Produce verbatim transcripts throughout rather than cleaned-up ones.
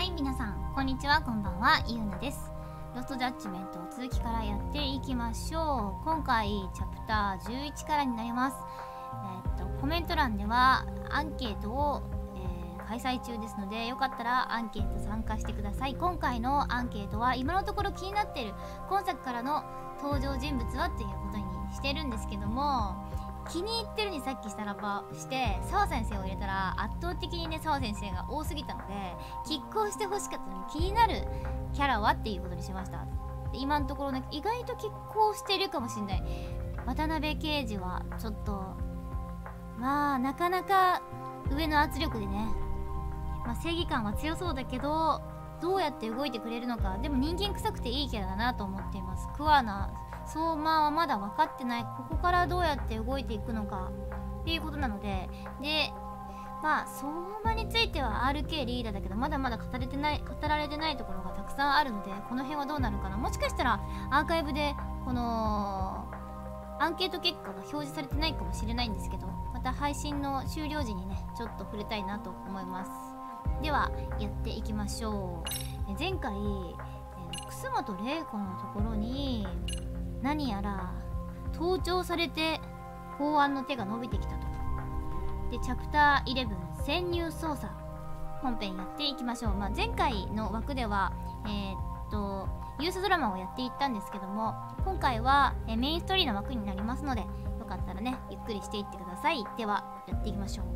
はい皆さんこんにちは、こんばんは、ゆうなです。ロストジャッジメント続きからやっていきましょう。今回チャプターじゅういちからになります。えー、っとコメント欄ではアンケートを、えー、開催中ですので、よかったらアンケート参加してください。今回のアンケートは今のところ気になっている今作からの登場人物はっていうことにしてるんですけども、気に入ってるにさっきしたらばして澤先生を入れたら圧倒的にね澤先生が多すぎたので、拮抗してほしかったのに気になるキャラはっていうことにしました。で今のところね、意外と拮抗しているかもしれない渡辺刑事はちょっとまあなかなか上の圧力でね、まあ、正義感は強そうだけどどうやって動いてくれるのか。でも人間臭くていいキャラだなと思っています。桑名相馬はまだ分かってない、ここからどうやって動いていくのかっていうことなので、でまあ相馬については アールケー リーダーだけどまだまだ語れてない語られてないところがたくさんあるので、この辺はどうなるかな。もしかしたらアーカイブでこのアンケート結果が表示されてないかもしれないんですけど、また配信の終了時にねちょっと触れたいなと思います。ではやっていきましょう。前回、えー、楠本玲子のところに何やら盗聴されて公安の手が伸びてきたと。でチャプターじゅういち潜入捜査本編やっていきましょう。まあ、前回の枠ではえー、っとユースドラマをやっていったんですけども、今回はえメインストーリーの枠になりますので、よかったらねゆっくりしていってください。ではやっていきましょう。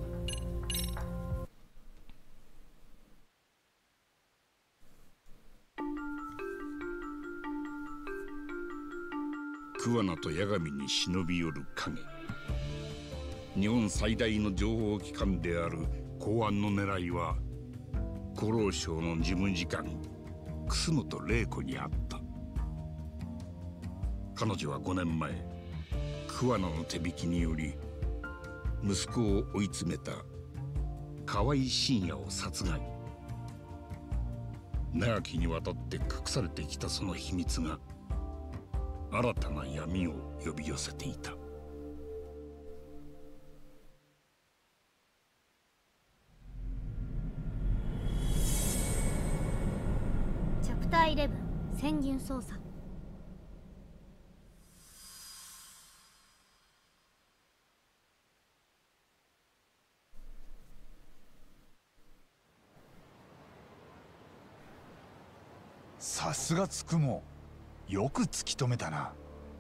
桑名と八神に忍び寄る影。日本最大の情報機関である公安の狙いは厚労省の事務次官楠本玲子にあった。彼女はごねんまえ桑名の手引きにより息子を追い詰めた河合信也を殺害。長きにわたって隠されてきたその秘密が新たな闇を呼び寄せていた。 チャプターじゅういち潜入捜査。 さすがつくもよく突き止めたな。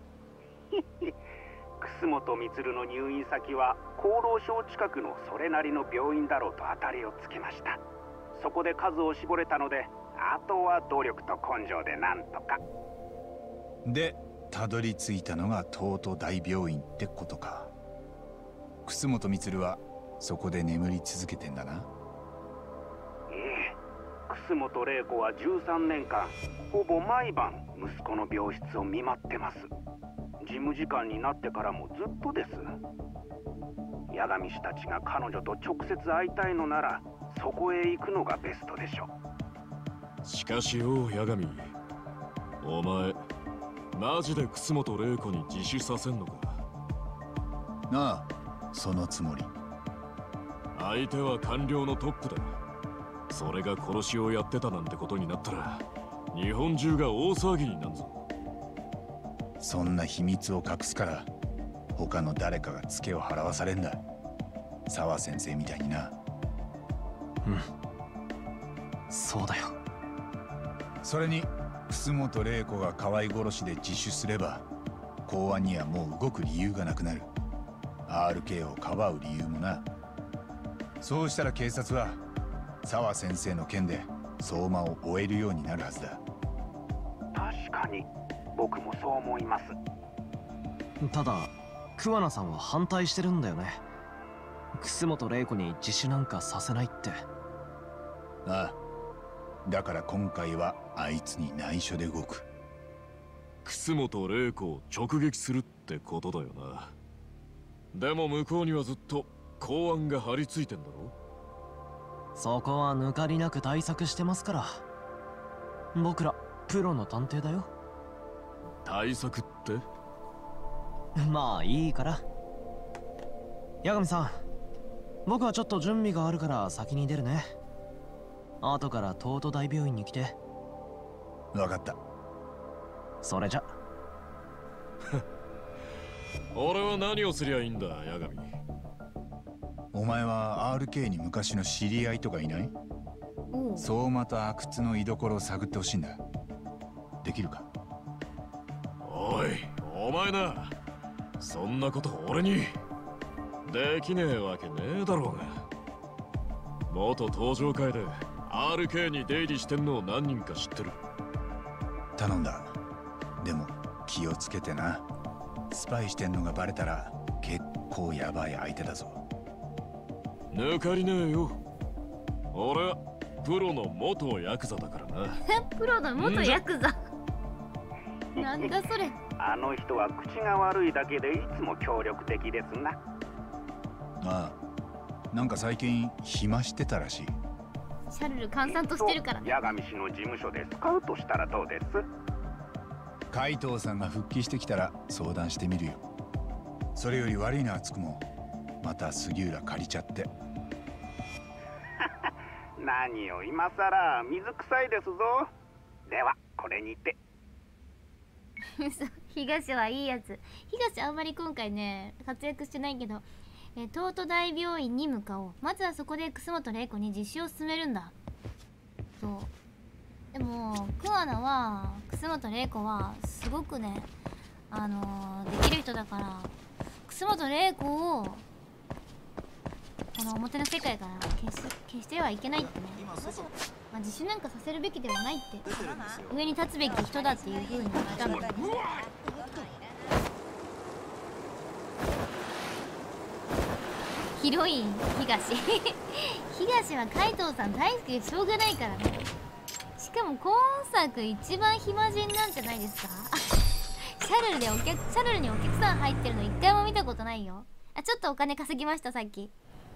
楠本充の入院先は厚労省近くのそれなりの病院だろうと当たりをつけました。そこで数を絞れたので、あとは努力と根性でなんとか。 でたどり着いたのが東都大病院ってことか。楠本充はそこで眠り続けてんだな。 ええ、楠本玲子はじゅうさんねんかんほぼ毎晩息子の病室を見舞ってます。事務次官になってからもずっとです。八神氏たちが彼女と直接会いたいのならそこへ行くのがベストでしょう。しかしよ八神、お前マジで楠本玲子に自首させんのか。 なあ、そのつもり。 相手は官僚のトップだ。それが殺しをやってたなんてことになったら日本中が大騒ぎになるぞ。 そんな秘密を隠すから他の誰かがツケを払わされんだ。澤先生みたいにな。 うん、そうだよ。 それに楠本玲子が河合殺しで自首すれば公安にはもう動く理由がなくなる。 アールケー をかばう理由もな。そうしたら警察は澤先生の件で相馬を追えるようになるはずだ。 確かに僕もそう思います。 ただ桑名さんは反対してるんだよね。楠本玲子に自首なんかさせないって。 ああ、だから今回はあいつに内緒で動く。 楠本玲子を直撃するってことだよな。でも向こうにはずっと公安が張り付いてんだろ。 そこは抜かりなく対策してますから。僕らプロの探偵だよ。 対策って？ まあいいから。八神さん、僕はちょっと準備があるから先に出るね。 後から東都大病院に来て。 分かった。 それじゃ。 俺は何をすりゃいいんだ、八神。 お前は アールケー に昔の知り合いとかいない？ おう。 相馬と阿久津の居所を探ってほしいんだ。できるか？ おい、お前な。そんなこと俺にできねえわけねえだろうが。元登場会で アールケー に出入りしてんのを何人か知ってる。 頼んだ。でも気をつけてな。スパイしてんのがバレたら結構ヤバい相手だぞ。 抜かりねえよ。俺はプロの元ヤクザだからな。 プロの元ヤクザ。なんだそれ。 あの人は口が悪いだけでいつも協力的ですな。 ああ、なんか最近暇してたらしい。 シャルル閑散としてるからね。 八神氏の事務所でスカウトしたらどうです？ 海藤さんが復帰してきたら相談してみるよ。それより悪いのはつくもまた杉浦借りちゃって。 何を今さら水臭いですぞ。ではこれにて。 東はいいやつ。東あんまり今回ね活躍してないけど、え東都大病院に向かおう。まずはそこで楠本玲子に実習を進めるんだ。そうでも桑名は楠本玲子はすごくねあのー、できる人だから楠本玲子をこの表の世界から消し消してはいけないってね。まあ、自首なんかさせるべきではないって上に立つべき人だっていう風に言ったんだよね。ヒロイン東東は海藤さん大好きでしょうがないからね。しかも今作一番暇人なんじゃないですか。シャルルでお客シャルルにお客さん入ってるの一回も見たことないよ。あ、ちょっとお金稼ぎましたさっき。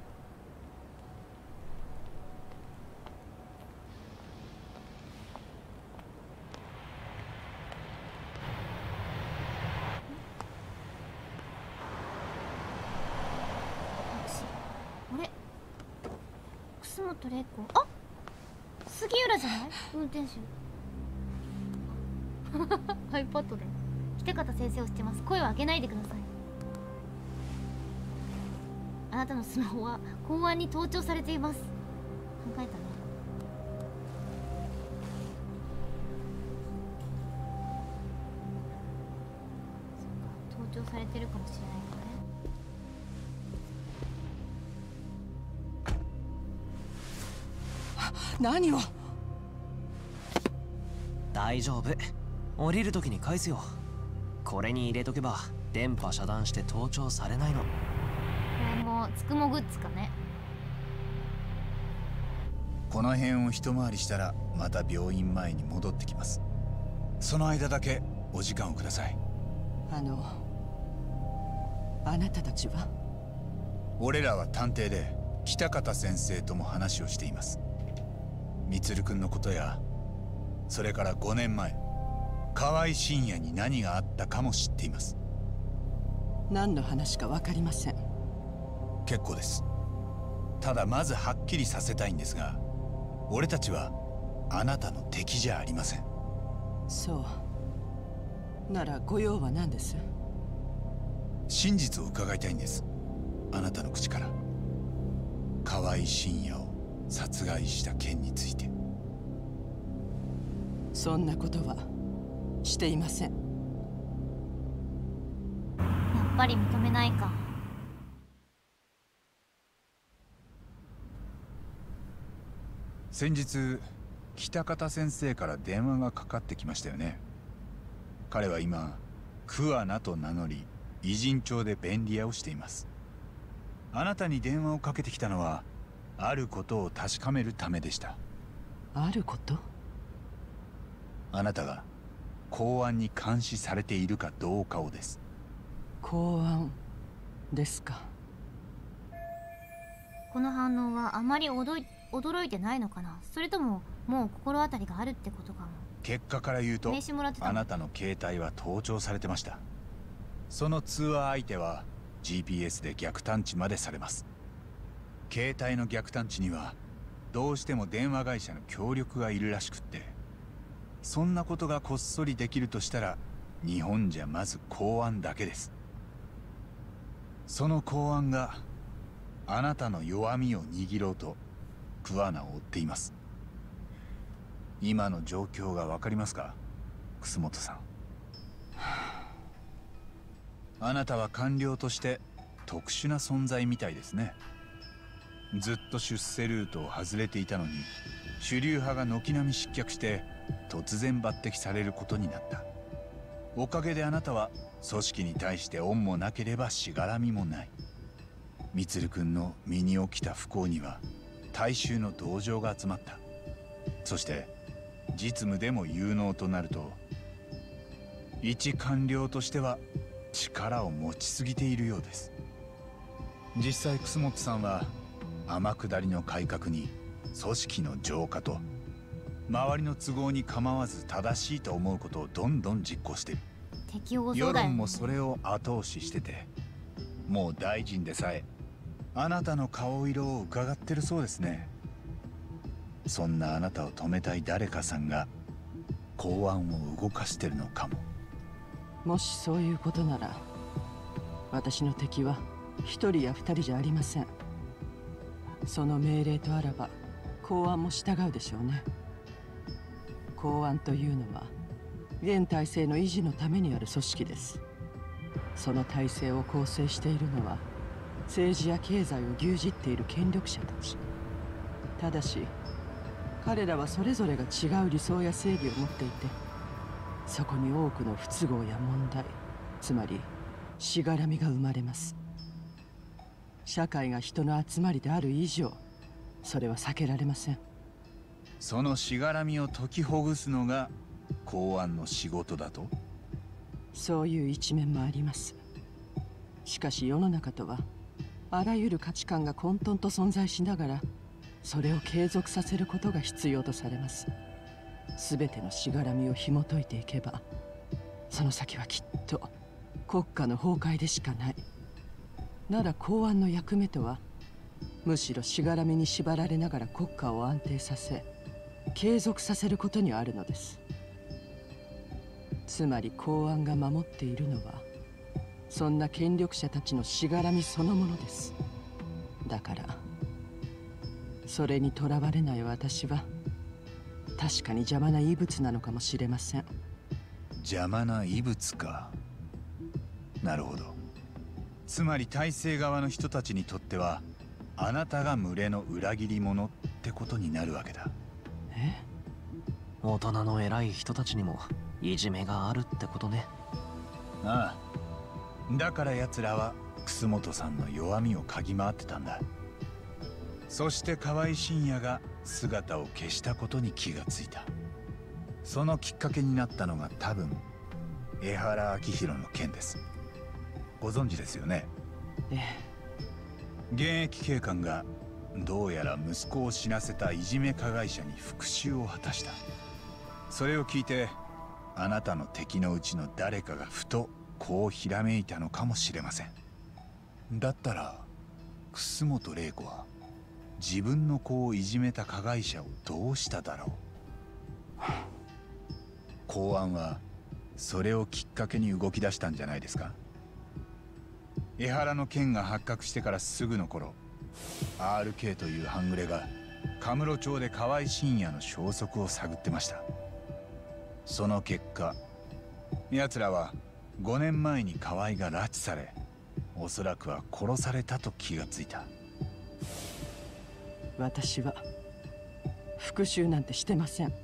あれ楠本玲子、あ杉浦じゃない運転手。iPad で北方先生を知ってます。声を上げないでください。あなたのスマホは公安に盗聴されています。考えたね。そっか、盗聴されてるかもしれないよね。 何を。 大丈夫、降りる時に返すよ。これに入れとけば電波遮断して盗聴されないの。これもつくもグッズかね。 この辺を一回りしたらまた病院前に戻ってきます。その間だけお時間をください。 あのあなたたちは？ 俺らは探偵で北方先生とも話をしています。充君のことや、それからごねんまえ河合信也に何があったかも知っています。 何の話か分かりません。 結構です。ただまずはっきりさせたいんですが、俺たちはあなたの敵じゃありません。 そうならご用は何です？ 真実を伺いたいんです。あなたの口から。河合信也を殺害した件について。 そんなことはしていません。 やっぱり認めないか。 先日北方先生から電話がかかってきましたよね。彼は今桑名と名乗り偉人町で便利屋をしています。あなたに電話をかけてきたのはあることを確かめるためでした。 あること？ あなたが公安に監視されているかどうかをです。 公安ですか。 この反応はあまり驚い驚いてないのかな。それとももう心当たりがあるってことかも。 結果から言うと名刺もらってたの。 あなたの携帯は盗聴されてました。その通話相手は ジーピーエス で逆探知までされます。携帯の逆探知にはどうしても電話会社の協力がいるらしくって、そんなことがこっそりできるとしたら日本じゃまず公安だけです。その公安があなたの弱みを握ろうと桑名を追っています。今の状況が分かりますか、楠本さん。あなたは官僚として特殊な存在みたいですね。ずっと出世ルートを外れていたのに、主流派が軒並み失脚して突然抜擢されることになった。おかげであなたは組織に対して恩もなければしがらみもない。充君の身に起きた不幸には大衆の同情が集まった。そして実務でも有能となると、一官僚としては力を持ちすぎているようです。実際楠本さんは天下りの改革に組織の浄化と周りの都合に構わず正しいと思うことをどんどん実行している。 適応世論もそれを後押ししてて、もう大臣でさえあなたの顔色を伺ってるそうですね。そんなあなたを止めたい誰かさんが公安を動かしてるのかも。 もしそういうことなら、私の敵は一人や二人じゃありません。その命令とあらば公安も従うでしょうね。公安というのは現体制の維持のためにある組織です。その体制を構成しているのは政治や経済を牛耳っている権力者たち。ただし彼らはそれぞれが違う理想や正義を持っていて、そこに多くの不都合や問題、つまりしがらみが生まれます。社会が人の集まりである以上、それは避けられません。 そのしがらみを解きほぐすのが公安の仕事だと？ そういう一面もあります。しかし世の中とはあらゆる価値観が混沌と存在しながら、それを継続させることが必要とされます。すべてのしがらみを紐解いていけば、その先はきっと国家の崩壊でしかない。なら公安の役目とは、むしろしがらみに縛られながら国家を安定させ継続させることにあるのです。つまり公安が守っているのは、そんな権力者たちのしがらみそのものです。だからそれにとらわれない私は確かに邪魔な異物なのかもしれません。 邪魔な異物か。なるほど。つまり体制側の人たちにとってはあなたが群れの裏切り者ってことになるわけだ。 え？ 大人の偉い人たちにもいじめがあるってことね。 ああ、だから奴らは楠本さんの弱みを嗅ぎ回ってたんだ。そして河合信也が姿を消したことに気がついた。そのきっかけになったのが多分江原明宏の件です。ご存知ですよね？ ええ。現役警官がどうやら息子を死なせたいじめ加害者に復讐を果たした。それを聞いてあなたの敵のうちの誰かがふとこうひらめいたのかもしれません。だったら楠本玲子は自分の子をいじめた加害者をどうしただろう。公安はそれをきっかけに動き出したんじゃないですか。江原の件が発覚してからすぐの頃、 アールケー という半グレがカムロ町で河合信也の消息を探ってました。その結果、奴らはごねんまえに河合が拉致され、おそらくは殺されたと気がついた。 私は復讐なんてしてません。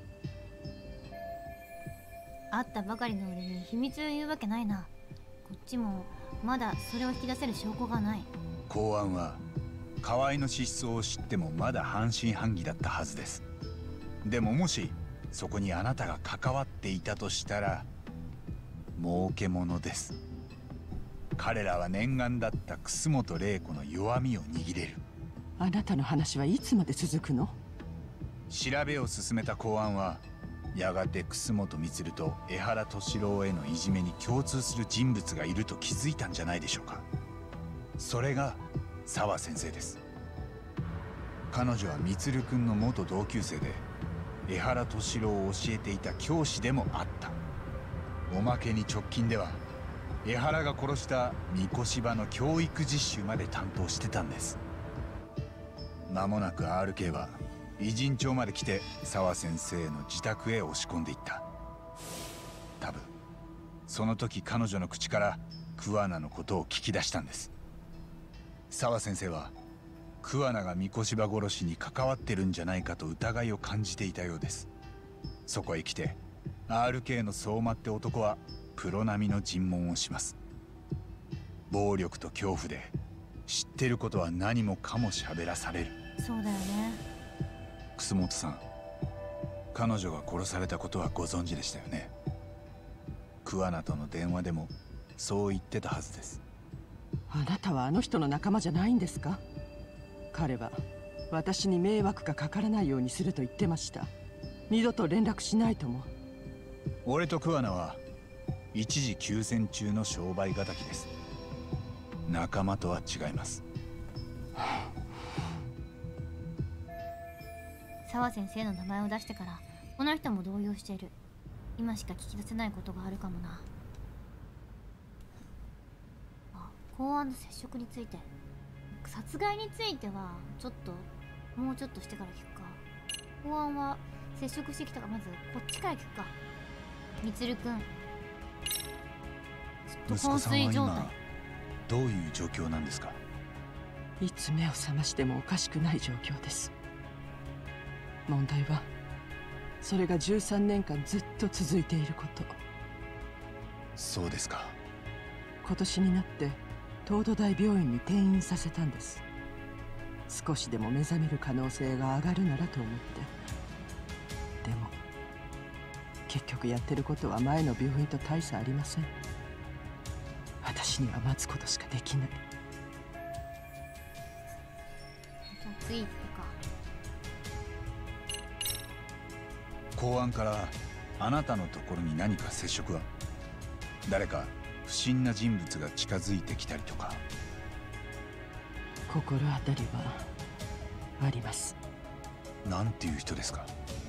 会ったばかりの俺に秘密を言うわけないな。こっちもまだそれを引き出せる証拠がない。 公安は河合の失踪を知ってもまだ半信半疑だったはずです。でももしそこにあなたが関わっていたとしたら儲けものです。彼らは念願だった楠本玲子の弱みを握れる。 あなたの話はいつまで続くの？ 調べを進めた公安はやがて楠本充と江原敏郎へのいじめに共通する人物がいると気づいたんじゃないでしょうか。それが沢先生です。 彼女は充君の元同級生で江原敏郎を教えていた教師でもあった。おまけに直近では江原が殺した三越場の教育実習まで担当してたんです。間もなく アールケー は偉人帳まで来て沢先生の自宅へ押し込んでいった。多分その時彼女の口から桑名のことを聞き出したんです。沢先生は桑名が三越場殺しに関わってるんじゃないかと疑いを感じていたようです。そこへ来て アールケー の相馬って男はプロ並みの尋問をします。暴力と恐怖で知ってることは何もかも喋らされる。 そうだよね。 楠本さん、彼女が殺されたことはご存知でしたよね。桑名との電話でもそう言ってたはずです。 あなたはあの人の仲間じゃないんですか？彼は私に迷惑がかからないようにすると言ってました。二度と連絡しないとも。 俺と桑名は一時休戦中の商売敵です。仲間とは違います。 沢先生の名前を出してからこの人も動揺している。今しか聞き出せないことがあるかもな。あ、公安の接触について、殺害についてはちょっともうちょっとしてから聞くか。公安は接触してきたからまずこっちから聞くか。充君、ちょっと昏睡状態。 どういう状況なんですか？ いつ目を覚ましてもおかしくない状況です。問題はそれがじゅうさんねんかんずっと続いていること。 そうですか。 今年になって東都大病院に転院させたんです。少しでも目覚める可能性が上がるならと思って。でも結局やってることは前の病院と大差ありません。私には待つことしかできない。 じゃあ次行くか。 公安からあなたのところに何か接触は？誰か不審な人物が近づいてきたりとか？ 心当たりはあります。 なんていう人ですか？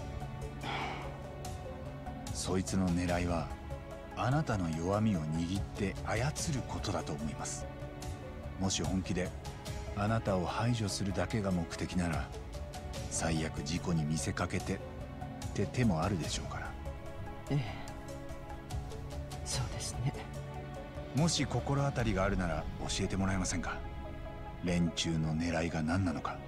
そいつの狙いはあなたの弱みを握って操ることだと思います。もし本気であなたを排除するだけが目的なら、最悪事故に見せかけてって手もあるでしょうから。 ええ、そうですね。 もし心当たりがあるなら教えてもらえませんか？連中の狙いが何なのか。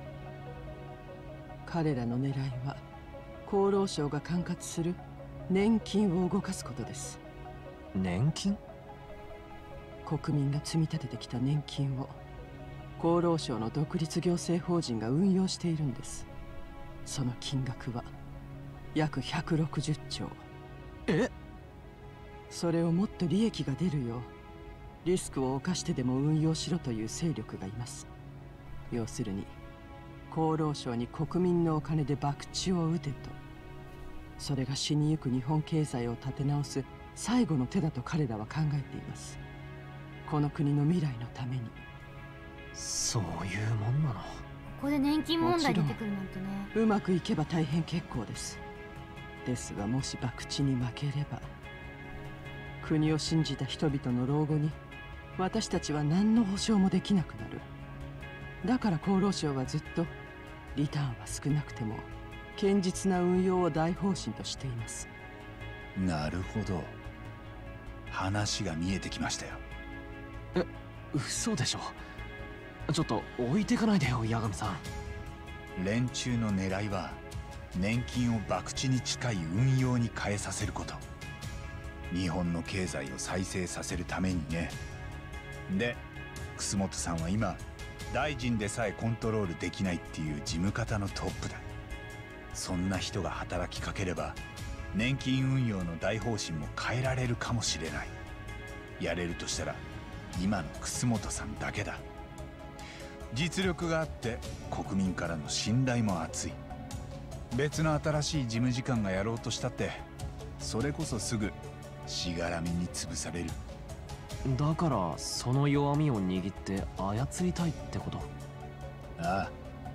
彼らの狙いは厚労省が管轄する年金を動かすことです。 年金？ 国民が積み立ててきた年金を厚労省の独立行政法人が運用しているんです。その金額は約ひゃくろくじゅっちょう。 え？ それをもっと利益が出るようリスクを冒してでも運用しろという勢力がいます。要するに厚労省に国民のお金で博打を打てと。それが死にゆく日本経済を立て直す最後の手だと彼らは考えています。この国の未来のために。 そういうもんなの？ ここで年金問題出てくるなんてね。 うまくいけば大変結構です。ですがもし博打に負ければ国を信じた人々の老後に私たちは何の保証もできなくなる。だから厚労省はずっとリターンは少なくても堅実な運用を大方針としています。 なるほど、話が見えてきましたよ。 え、嘘でしょ。ちょっと置いてかないでよ、八神さん。 連中の狙いは年金を博打に近い運用に変えさせること。日本の経済を再生させるためにね。で、楠本さんは今大臣でさえコントロールできないっていう事務方のトップだ。そんな人が働きかければ年金運用の大方針も変えられるかもしれない。やれるとしたら今の楠本さんだけだ。実力があって国民からの信頼も厚い。別の新しい事務次官がやろうとしたってそれこそすぐしがらみに潰される。 だからその弱みを握って操りたいってこと？ ああ、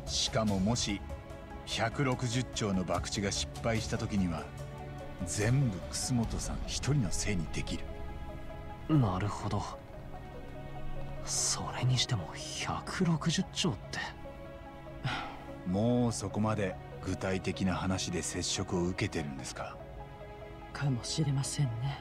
しかももしひゃくろくじゅっちょうの博打が失敗した時には全部楠本さん一人のせいにできる。 なるほど。それにしてもひゃくろくじゅっちょうって。 もうそこまで具体的な話で接触を受けてるんですか？ かもしれませんね。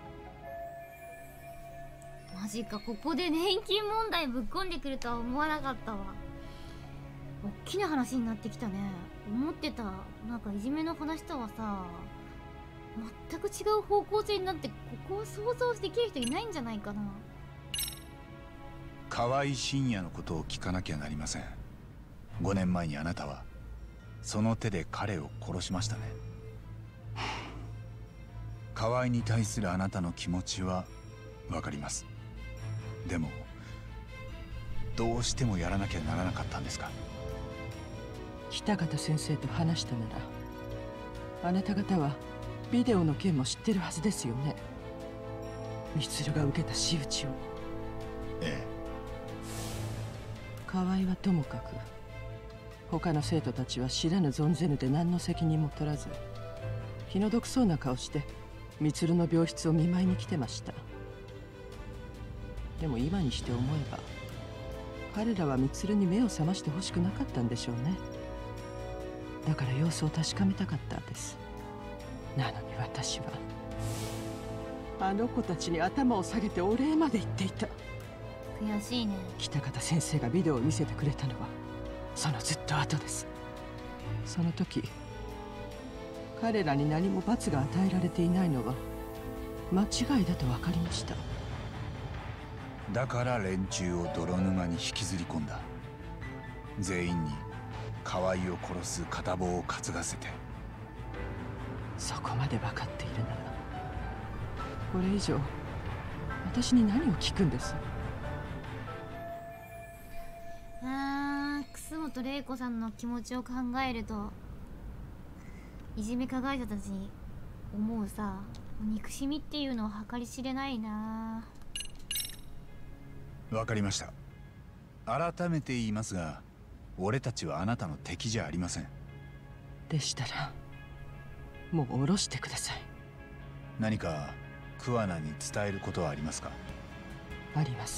マジか、ここで年金問題ぶっこんでくるとは思わなかったわ。大きな話になってきたね。思ってたなんかいじめの話とはさ、全く違う方向性になって、ここは想像できる人いないんじゃないかな。 河合信也のことを聞かなきゃなりません。ごねんまえにあなたはその手で彼を殺しましたね。河合に対するあなたの気持ちはわかります。でもどうしてもやらなきゃならなかったんですか？ 北方先生と話したなら、あなた方はビデオの件も知ってるはずですよね。充が受けた仕打ちを。 ええ。 河合はともかく、他の生徒たちは知らぬ存ぜぬで何の責任も取らず、気の毒そうな顔して充の病室を見舞いに来てました。でも今にして思えば、彼らは充に目を覚ましてほしくなかったんでしょうね。だから様子を確かめたかったんです。なのに私はあの子たちに頭を下げてお礼まで言っていた。 悔しいね。 北方先生がビデオを見せてくれたのはそのずっと後です。その時彼らに何も罰が与えられていないのは間違いだと分かりました。 だから連中を泥沼に引きずり込んだ。全員に河合を殺す片棒を担がせて。 そこまで分かっているなら、これ以上私に何を聞くんです？ あー、楠本玲子さんの気持ちを考えると、いじめ加害者たちに思うさ、憎しみっていうのは計り知れないな。 わかりました。改めて言いますが、俺たちはあなたの敵じゃありません。 でしたらもう下ろしてください。 何か桑名に伝えることはありますか？ あります。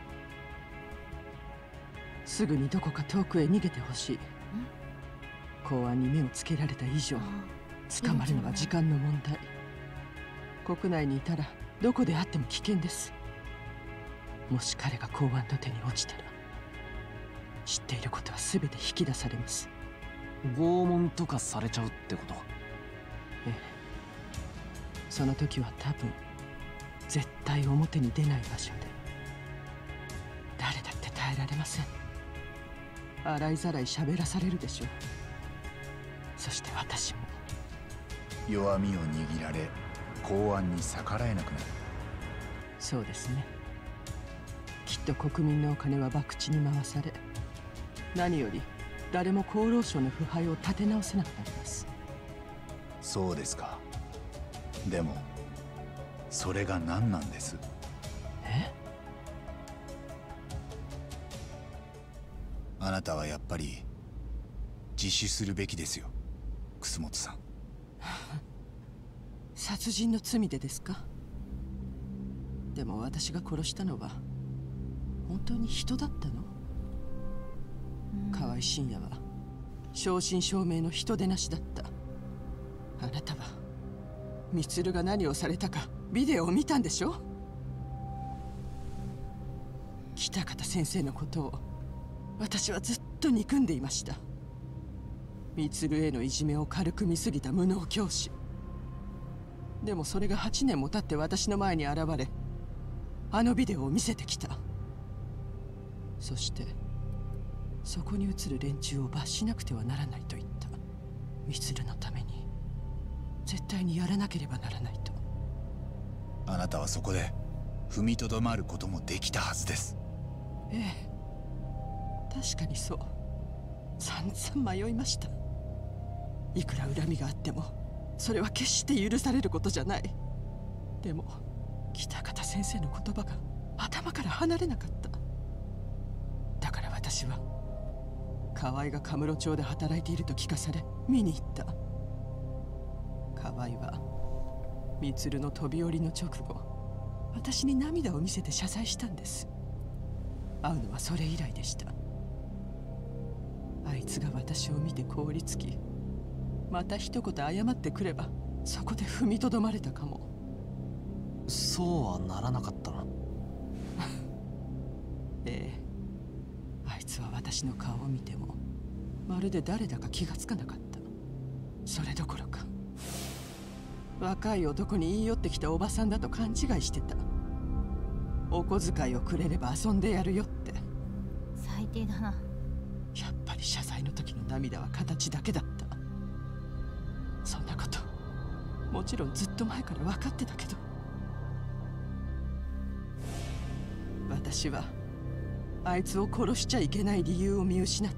すぐにどこか遠くへ逃げてほしい。公安に目をつけられた以上、捕まるのは時間の問題。国内にいたらどこであっても危険です。もし彼が公安の手に落ちたら、知っていることは全て引き出されます。 拷問とかされちゃうってこと？ ええ。その時は多分絶対表に出ない場所で、誰だって耐えられません。洗いざらい喋らされるでしょう。そして私も弱みを握られ、公安に逆らえなくなる。 そうですね。きっと国民のお金は博打に回され、何より誰も厚労省の腐敗を立て直せなくなります。 そうですか。でもそれが何なんです？ え？ あなたはやっぱり自首するべきですよ、楠本さん。 殺人の罪でですか？でも私が殺したのは本当に人だったの？河合信也は正真正銘の人でなしだった。あなたは充が何をされたかビデオを見たんでしょ？北方先生のことを私はずっと憎んでいました。充へのいじめを軽く見すぎた無能教師。でもそれがはちねんも経って私の前に現れ、あのビデオを見せてきた。そしてそこに映る連中を罰しなくてはならないと言った。充のために絶対にやらなければならないと。 あなたはそこで踏みとどまることもできたはずです。 ええ、確かにそう。散々迷いました。いくら恨みがあってもそれは決して許されることじゃない。でも北方先生の言葉が頭から離れなかった。だから私は河合がカムロ町で働いていると聞かされ見に行った。河合は充の飛び降りの直後、私に涙を見せて謝罪したんです。会うのはそれ以来でした。あいつが私を見て凍りつき、また一言謝ってくればそこで踏みとどまれたかも。 そうはならなかったな。 ええ、あいつは私の顔を見てもまるで誰だか気がつかなかった。それどころか若い男に言い寄ってきたおばさんだと勘違いしてた。お小遣いをくれれば遊んでやるよって。 最低だな。 やっぱり謝罪の時の涙は形だけだった。そんなこともちろんずっと前から分かってたけど、私はあいつを殺しちゃいけない理由を見失った。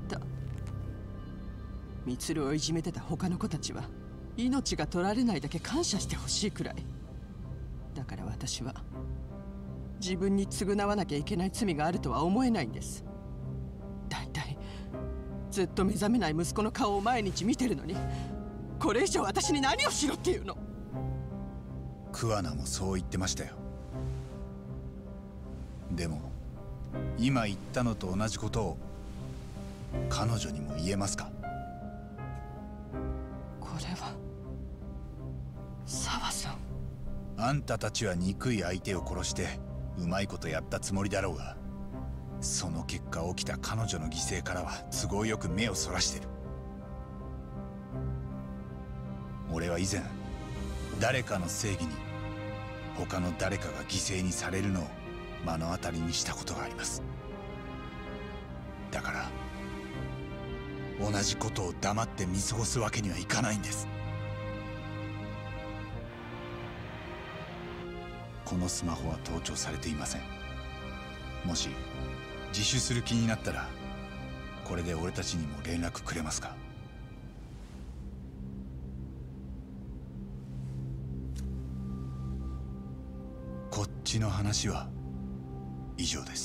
充をいじめてた他の子たちは命が取られないだけ感謝してほしいくらいだから、私は自分に償わなきゃいけない罪があるとは思えないんです。だいたいずっと目覚めない息子の顔を毎日見てるのに、これ以上私に何をしろっていうの。 桑名もそう言ってましたよ。でも今言ったのと同じことを彼女にも言えますか？ これは沢さん。 あんたたちは憎い相手を殺してうまいことやったつもりだろうが、その結果起きた彼女の犠牲からは都合よく目をそらしてる。俺は以前誰かの正義に他の誰かが犠牲にされるのを目の当たりにしたことがあります。だから同じことを黙って見過ごすわけにはいかないんです。このスマホは盗聴されていません。もし自首する気になったらこれで俺たちにも連絡くれますか？こっちの話は以上です。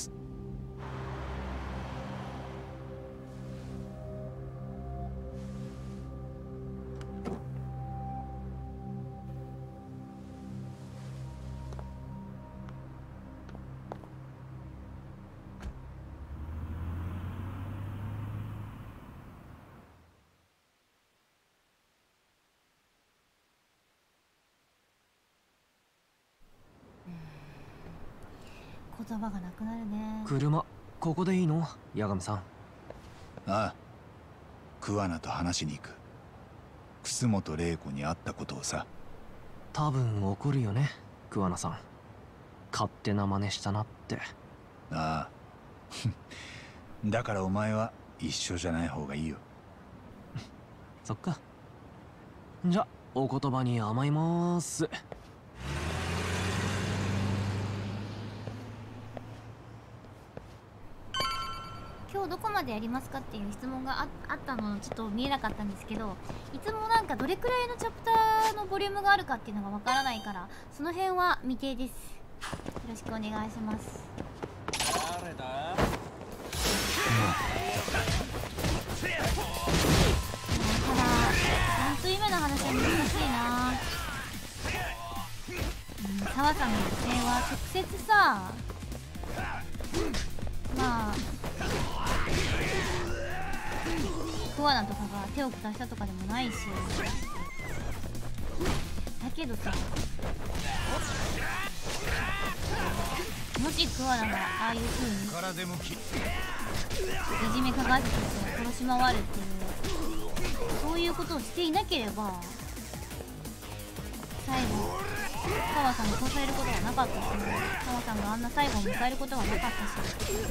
言葉がなくなるね。 車ここでいいの、八神さん？ ああ、桑名と話しに行く。楠本玲子に会ったことをさ。 多分怒るよね、桑名さん。勝手な真似したなって。 ああだからお前は一緒じゃない方がいいよ。 そっか。じゃお言葉に甘いまーす。 今日どこまでやりますかっていう質問が あ, あったのちょっと見えなかったんですけど、いつもなんかどれくらいのチャプターのボリュームがあるかっていうのがわからないから、その辺は未定です。よろしくお願いします。 誰だ？ ただ何という目の話は難しいな。うん、澤さんの女性は直接さ、まあ桑名とかが手を下したとかでもないし、だけどさ、もし桑名がああいう風にいじめ加害者として殺し回るっていう、そういうことをしていなければ最後澤さんに殺されることはなかったし、澤さんがあんな最後を迎えることはなかったし。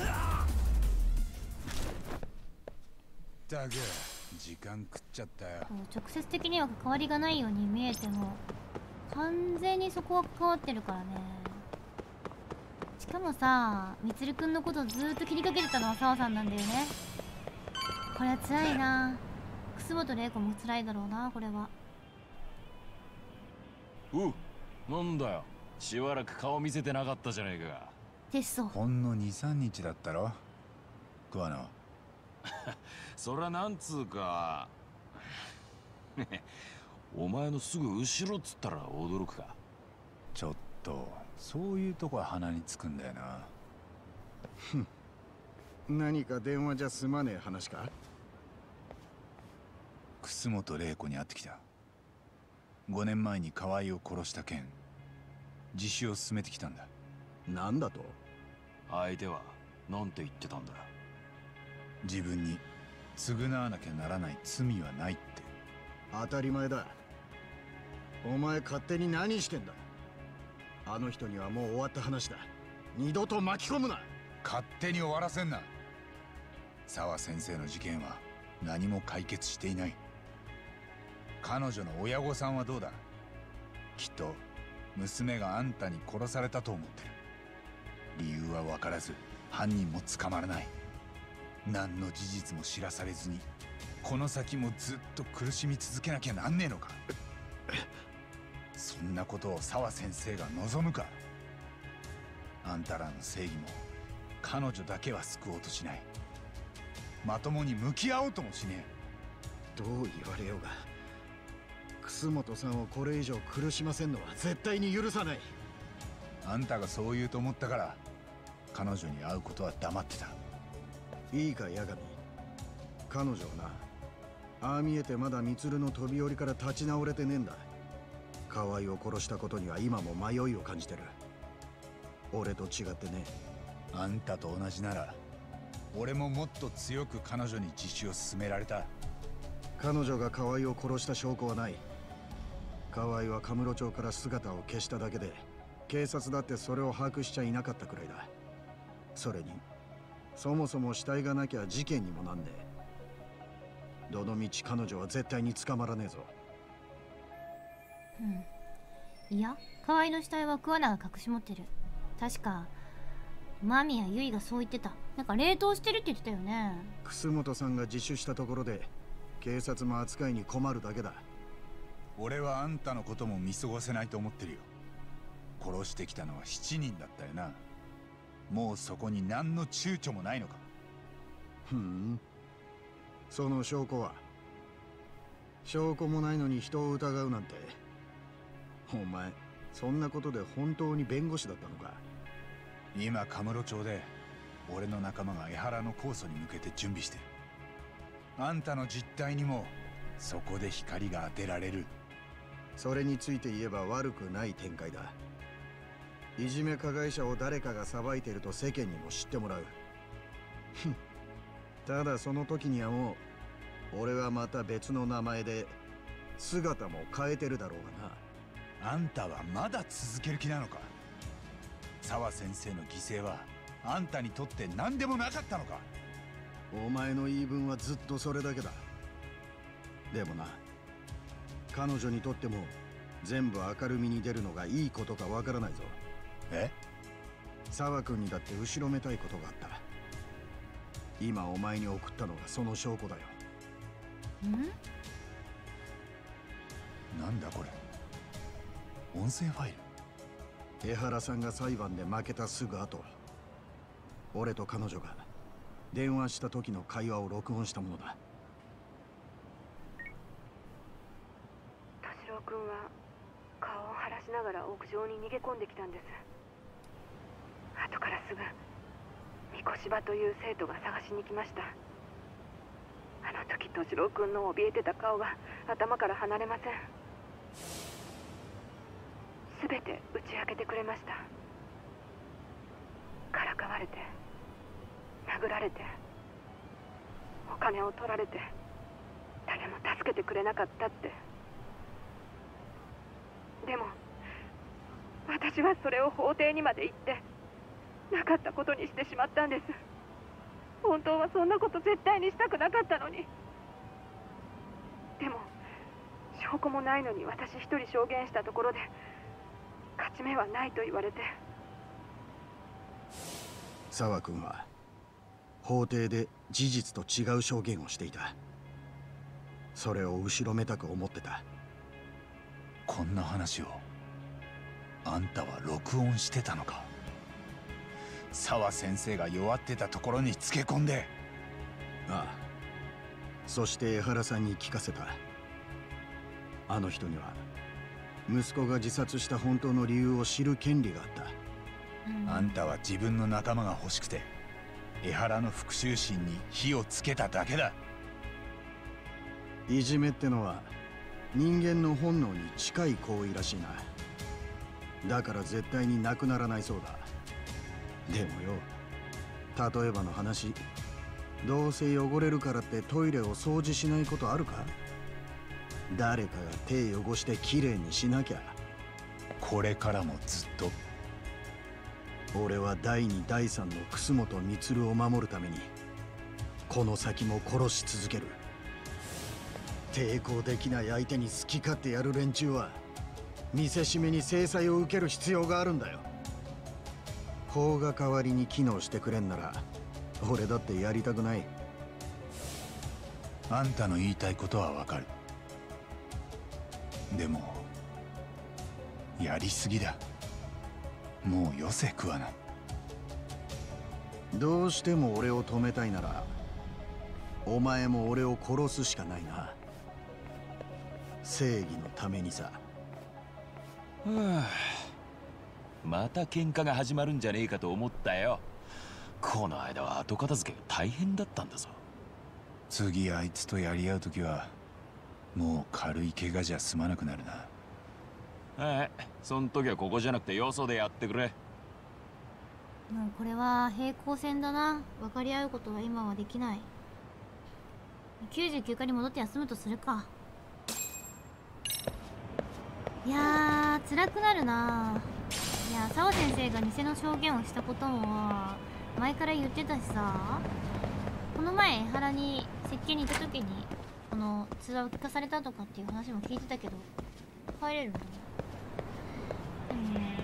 だけ時間食っちゃったよ。 直接的には関わりがないように見えても完全にそこは関わってるからね。しかもさ、充くんのことずーっと気にかけてたのは澤さんなんだよね。これは辛いな。楠本玲子も辛いだろうな、これは。 うっ、なんだよ、しばらく顔見せてなかったじゃねえか。 テッソほんのに、さんにちだったろ、桑名は。 そりゃなんつうかお前のすぐ後ろっつったら驚くか。 ちょっとそういうとこは鼻につくんだよな。 ふん、何か電話じゃ済まねえ話か。 楠本玲子に会ってきた。ごねんまえに河合を殺した件、自首を進めてきたんだ。 なんだと？ 相手はなんて言ってたんだ。 自分に償わなきゃならない罪はないって。 当たり前だ。お前勝手に何してんだ。あの人にはもう終わった話だ。二度と巻き込むな。 勝手に終わらせんな。沢先生の事件は何も解決していない。彼女の親御さんはどうだ。きっと娘があんたに殺されたと思ってる。理由は分からず犯人も捕まらない。何の事実も知らされずにこの先もずっと苦しみ続けなきゃなんねえのか。そんなことを沢先生が望むか。あんたらの正義も彼女だけは救おうとしない。まともに向き合おうともしねえ。どう言われようが楠本さんをこれ以上苦しませんのは絶対に許さない。 あんたがそう言うと思ったから彼女に会うことは黙ってた。 いいか八神、彼女はな、ああ見えてまだ満の飛び降りから立ち直れてねえんだ。河合を殺したことには今も迷いを感じてる。俺と違ってね。 あんたと同じなら俺ももっと強く彼女に自首を進められた。 彼女が河合を殺した証拠はない。河合はカムロ町から姿を消しただけで警察だってそれを把握しちゃいなかったくらいだ。それにそもそも死体がなきゃ事件にもなんねえ。どのみち彼女は絶対に捕まらねえぞ。 うん。いや、河合の死体は桑名が隠し持ってる。確か間宮結衣がそう言ってた。なんか冷凍してるって言ってたよね。 楠本さんが自首したところで警察も扱いに困るだけだ。 俺はあんたのことも見過ごせないと思ってるよ。殺してきたのはしちにんだったよな。もうそこに何の躊躇もないのか。 ふん、その証拠は？証拠もないのに人を疑うなんて。お前そんなことで本当に弁護士だったのか。 今カムロ町で俺の仲間が江原の控訴に向けて準備してる。あんたの実態にもそこで光が当てられる。 それについて言えば悪くない展開だ。いじめ加害者を誰かが裁いていると世間にも知ってもらう。ただその時にはもう俺はまた別の名前で姿も変えてるだろうがな。あんたはまだ続ける気なのか。沢先生の犠牲はあんたにとって何でもなかったのか。 お前の言い分はずっとそれだけだ。でもな、彼女にとっても全部明るみに出るのがいいことかわからないぞ。 え？ 沢君にだって後ろめたいことがあった。今お前に送ったのがその証拠だよ。 ん？ なんだこれ。音声ファイル。江原さんが裁判で負けたすぐ後、俺と彼女が電話した時の会話を録音したものだ。 敏郎君は顔を晴らしながら屋上に逃げ込んできたんです。後からすぐ三越場という生徒が探しに来ました。あの時敏郎君の怯えてた顔が頭から離れません。すべて打ち明けてくれました。からかわれて、殴られて、お金を取られて、誰も助けてくれなかったって。でも私はそれを法廷にまで行ってなかったことにしてしまったんです。本当はそんなこと絶対にしたくなかったのに。でも証拠もないのに私一人証言したところで勝ち目はないと言われて。 沢君は法廷で事実と違う証言をしていた。それを後ろめたく思ってた。 こんな話をあんたは録音してたのか。沢先生が弱ってたところにつけ込んで。 ああ、そして江原さんに聞かせた。あの人には息子が自殺した本当の理由を知る権利があった。 あんたは自分の仲間が欲しくて江原の復讐心に火をつけただけだ。 いじめってのは人間の本能に近い行為らしいな。だから絶対になくならないそうだ。でもよ、例えばの話、どうせ汚れるからってトイレを掃除しないことあるか？誰かが手汚してきれいにしなきゃ。 これからもずっと。 俺はだいにだいさんの楠本満を守るためにこの先も殺し続ける。抵抗できない相手に好き勝手やる連中は見せしめに制裁を受ける必要があるんだよ。法が代わりに機能してくれんなら俺だってやりたくない。 あんたの言いたいことはわかる。でもやりすぎだ。もうよせ桑名。 どうしても俺を止めたいならお前も俺を殺すしかないな。正義のためにさ。 はあ、また喧嘩が始まるんじゃねえかと思ったよ。この間は後片付けが大変だったんだぞ。 次あいつとやり合うときはもう軽い怪我じゃ済まなくなるな。 はい、そん時はここじゃなくてよそでやってくれ。 もうこれは平行線だな。分かり合うことは今はできない。きゅうじゅうきゅうかに戻って休むとするか。いやー辛くなるな。いや、澤先生が偽の証言をしたことも前から言ってたしさ、この前江原に接見に行った時にこの通話を聞かされたとかっていう話も聞いてたけど、帰れるんだね。でもね、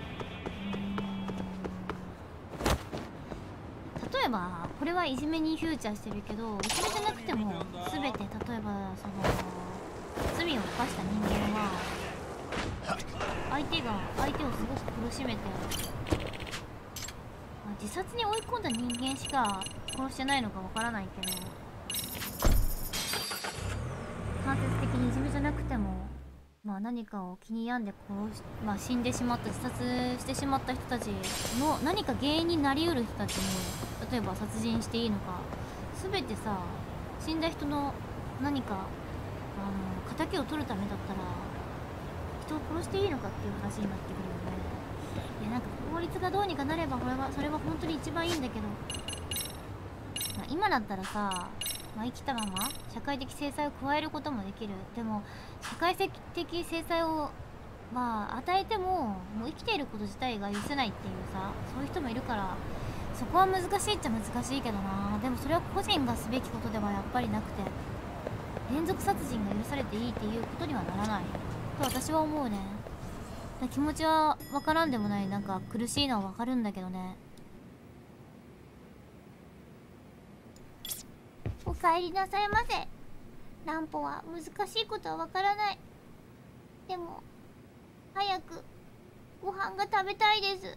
例えばこれはいじめにフューチャーしてるけど、いじめじゃなくても全て、例えばその罪を犯した人間は相手が相手をすごく苦しめて、まあ、自殺に追い込んだ人間しか殺してないのかわからないけど、間接的にいじめじゃなくても、まあ、何かを気に病んで殺し、まあ、死んでしまった自殺してしまった人たちの何か原因になりうる人たちに、例えば殺人していいのか、全てさ、死んだ人の何かあの仇を取るためだったら人を殺していいのかっていう話になってくるよね。いや、なんか法律がどうにかなればこれはそれは本当に一番いいんだけど、まあ、今だったらさ、まあ、生きたまま社会的制裁を加えることもできる。でも社会的制裁をまあ与えてももう生きていること自体が許せないっていうさ、そういう人もいるから、そこは難しいっちゃ難しいけどな。でもそれは個人がすべきことではやっぱりなくて、連続殺人が許されていいっていうことにはならないと私は思うね。気持ちは分からんでもない。なんか苦しいのは分かるんだけどね。お帰りなさいませ。乱歩は難しいことは分からない。でも早くご飯が食べたいです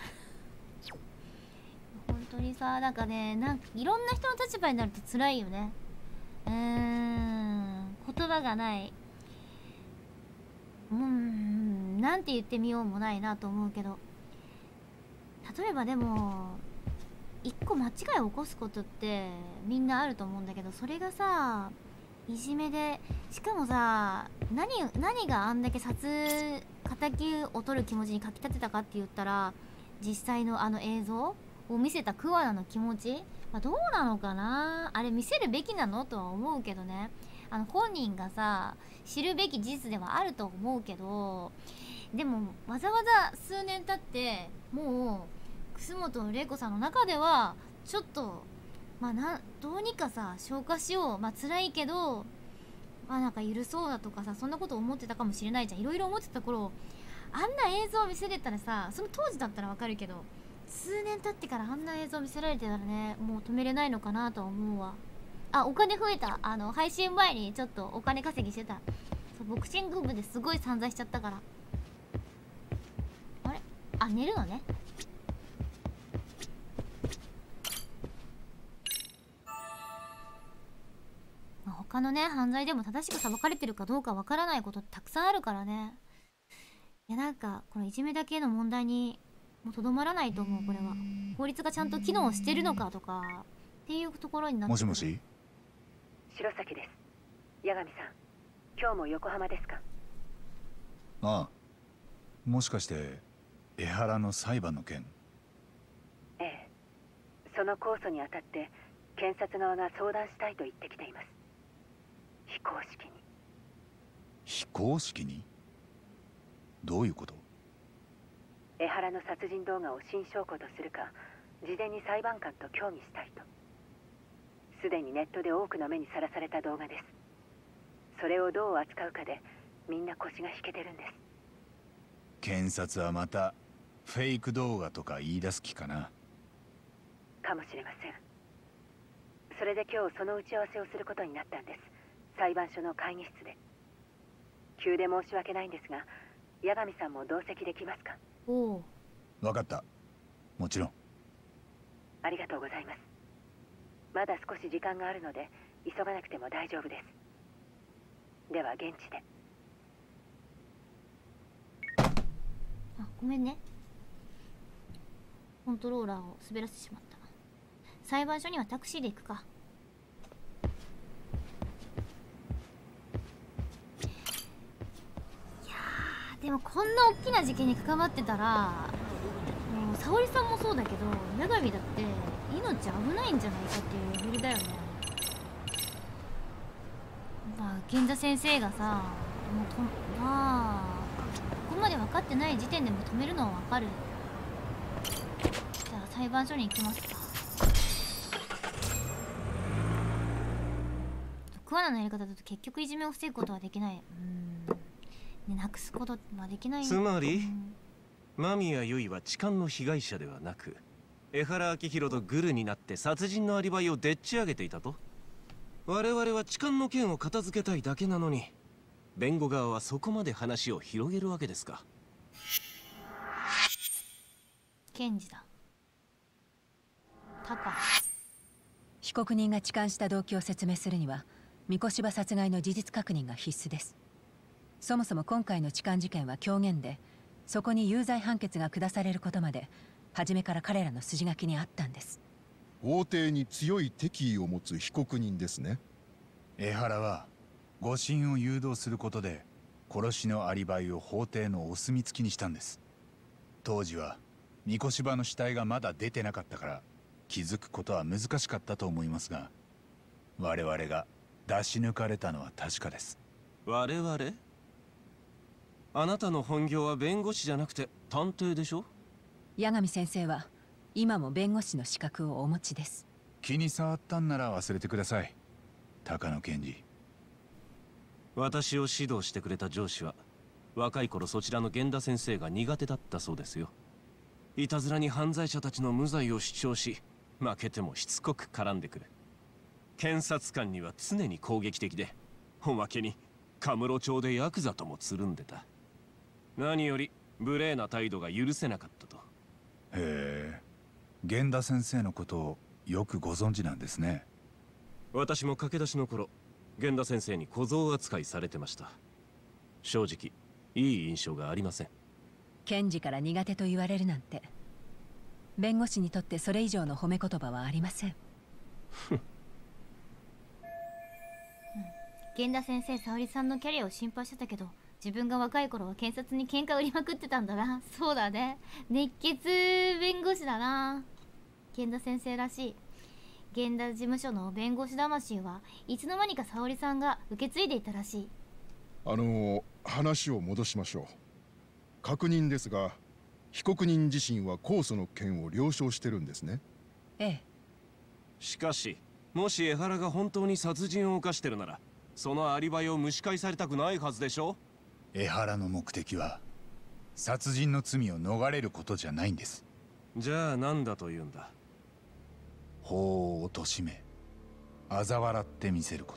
本当にさ、なんかね、なんかいろんな人の立場になると辛いよね。うーん、言葉がない。うーん、なんて言ってみようもないなと思うけど、例えばでも一個間違いを起こすことってみんなあると思うんだけど、それがさいじめで、しかもさ、何何があんだけ殺敵を取る気持ちにかきたてたかって言ったら、実際のあの映像を見せた桑名の気持ち、まあ、どうなのかな、あれ見せるべきなのとは思うけどね。あの本人がさ知るべき事実ではあると思うけど、でもわざわざ数年経ってもう楠本玲子さんの中ではちょっとまあなどうにかさ消化しよう、まあ辛いけどまあなんか許そうだとかさ、そんなこと思ってたかもしれないじゃん。いろいろ思ってた頃、あんな映像を見せれたらさ、その当時だったらわかるけど、数年経ってからあんな映像見せられてたらね、もう止めれないのかなとは思うわ。あ、お金増えた。あの配信前にちょっとお金稼ぎしてた。そう、ボクシング部ですごい散財しちゃったから。あれ、あ、寝るのね。 他のね犯罪でも正しく裁かれてるかどうかわからないことたくさんあるからね。いやなんかこのいじめだけの問題にもうとどまらないと思う。これは法律がちゃんと機能してるのかとかっていうところになってくる。 もしもし、 白崎です。八神さん、今日も横浜ですか？ ああ、もしかして江原の裁判の件？ ええ、その控訴にあたって検察側が相談したいと言ってきています。非公式に。 非公式に？どういうこと？ 江原の殺人動画を新証拠とするか、事前に裁判官と協議したいと。すでにネットで多くの目にさらされた動画です。それをどう扱うかでみんな腰が引けてるんです。 検察はまたフェイク動画とか言い出す気かな？ かもしれません。それで今日その打ち合わせをすることになったんです。裁判所の会議室で。急で申し訳ないんですが、八神さんも同席できますか？ おお、 分かった、もちろん。 ありがとうございます。まだ少し時間があるので急がなくても大丈夫です。では現地で。 あ、ごめんね、コントローラーを滑らせてしまった。裁判所にはタクシーで行くか。いやーでもこんな大きな事件に関わってたら、もう沙織さんもそうだけど八神だって命危ないんじゃないかっていうレベルだよね。まあ源田先生がさ、もうとまあここまで分かってない時点でも止めるのは分かる。じゃあ裁判所に行きますか。桑名のやり方だと結局いじめを防ぐことはできない。うん、ね、なくすことはできない。 つまり、 うん、 間宮結衣は痴漢の被害者ではなく、江原明宏とグルになって殺人のアリバイをでっち上げていたと？我々は痴漢の件を片付けたいだけなのに、弁護側はそこまで話を広げるわけですか？ 検事だ。タカ。 被告人が痴漢した動機を説明するには三越柴殺害の事実確認が必須です。そもそも今回の痴漢事件は狂言で、そこに有罪判決が下されることまで初めから彼らの筋書きにあったんです。 法廷に強い敵意を持つ被告人ですね。 江原は誤審を誘導することで殺しのアリバイを法廷のお墨付きにしたんです。当時は三越柴の死体がまだ出てなかったから気づくことは難しかったと思いますが、我々が出し抜かれたのは確かです。 我々？あなたの本業は弁護士じゃなくて探偵でしょ？ 八神先生は今も弁護士の資格をお持ちです。 気に障ったんなら忘れてください、高野検事。 私を指導してくれた上司は若い頃そちらの源田先生が苦手だったそうですよ。いたずらに犯罪者たちの無罪を主張し、負けてもしつこく絡んでくる。検察官には常に攻撃的で、おまけにカムロ町でヤクザともつるんでた。何より無礼な態度が許せなかったと。 へえ、源田先生のことをよくご存知なんですね。 私も駆け出しの頃、源田先生に小僧扱いされてました。正直いい印象がありません。 検事から苦手と言われるなんて、弁護士にとってそれ以上の褒め言葉はありません。 源田先生、沙織さんのキャリアを心配してたけど、自分が若い頃は検察に喧嘩売りまくってたんだな。そうだね、熱血弁護士だな源田先生らしい。源田事務所の弁護士魂はいつの間にか沙織さんが受け継いでいたらしい。 あの話を戻しましょう。確認ですが、被告人自身は控訴の件を了承してるんですね。 ええ。 しかし、もし江原が本当に殺人を犯してるなら、そのアリバイを蒸し返されたくないはずでしょ。 江原の目的は殺人の罪を逃れることじゃないんです。 じゃあ何だというんだ。 法を貶め嘲笑ってみせること。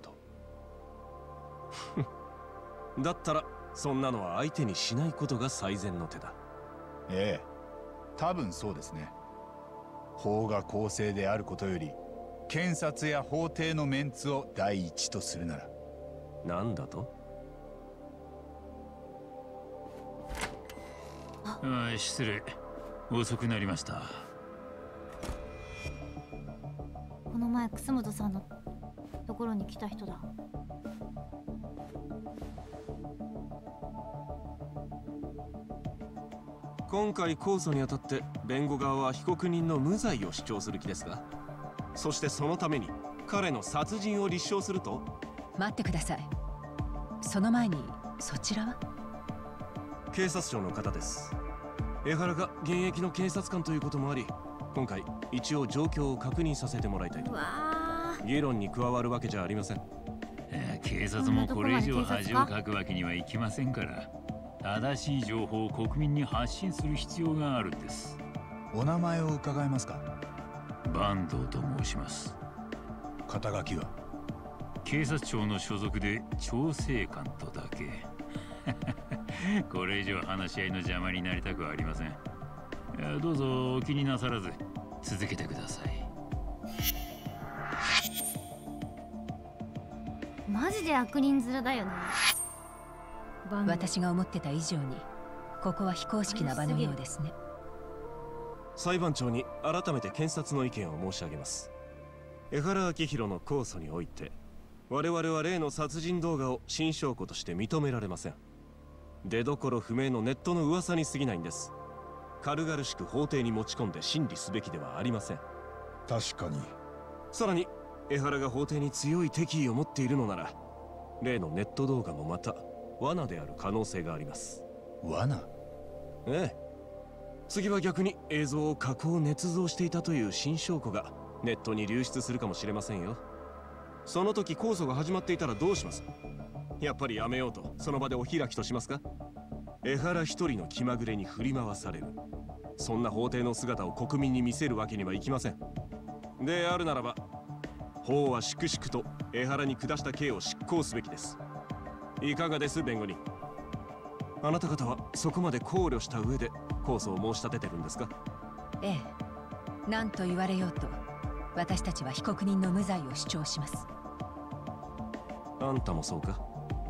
だったらそんなのは相手にしないことが最善の手だ。 ええ、多分そうですね。法が公正であることより検察や法廷のメンツを第一とするなら。 なんだと？ ああ、失礼。遅くなりました。 この前楠本さんのところに来た人だ。 今回控訴にあたって弁護側は被告人の無罪を主張する気ですが、そしてそのために彼の殺人を立証すると？ 待ってください。その前にそちらは？ 警察庁の方です。江原が現役の警察官ということもあり、今回一応状況を確認させてもらいたいと。議論に加わるわけじゃありません。 えー、警察もこれ以上恥をかくわけにはいきませんから、正しい情報を国民に発信する必要があるんです。 お名前を伺えますか？ 坂東と申します。 肩書きは？ 警察庁の所属で調整官とだけ。これ以上話し合いの邪魔になりたくはありません。どうぞお気になさらず続けてください。 マジで悪人面だよね。 私が思ってた以上にここは非公式な場のようですね。 裁判長に改めて検察の意見を申し上げます。江原明宏の控訴において、我々は例の殺人動画を新証拠として認められません。出どころ不明のネットの噂に過ぎないんです。軽々しく法廷に持ち込んで審理すべきではありません。 確かに。さらに江原が法廷に強い敵意を持っているのなら、例のネット動画もまた罠である可能性があります。 罠？ ええ。次は逆に映像を加工捏造していたという新証拠がネットに流出するかもしれませんよ。その時控訴が始まっていたらどうします？やっぱりやめようとその場でお開きとしますか？江原一人の気まぐれに振り回される、そんな法廷の姿を国民に見せるわけにはいきません。であるならば、法は粛々と江原に下した刑を執行すべきです。いかがです、弁護人？あなた方はそこまで考慮した上で控訴を申し立ててるんですか？ ええ。何と言われようと私たちは被告人の無罪を主張します。 あんたもそうか？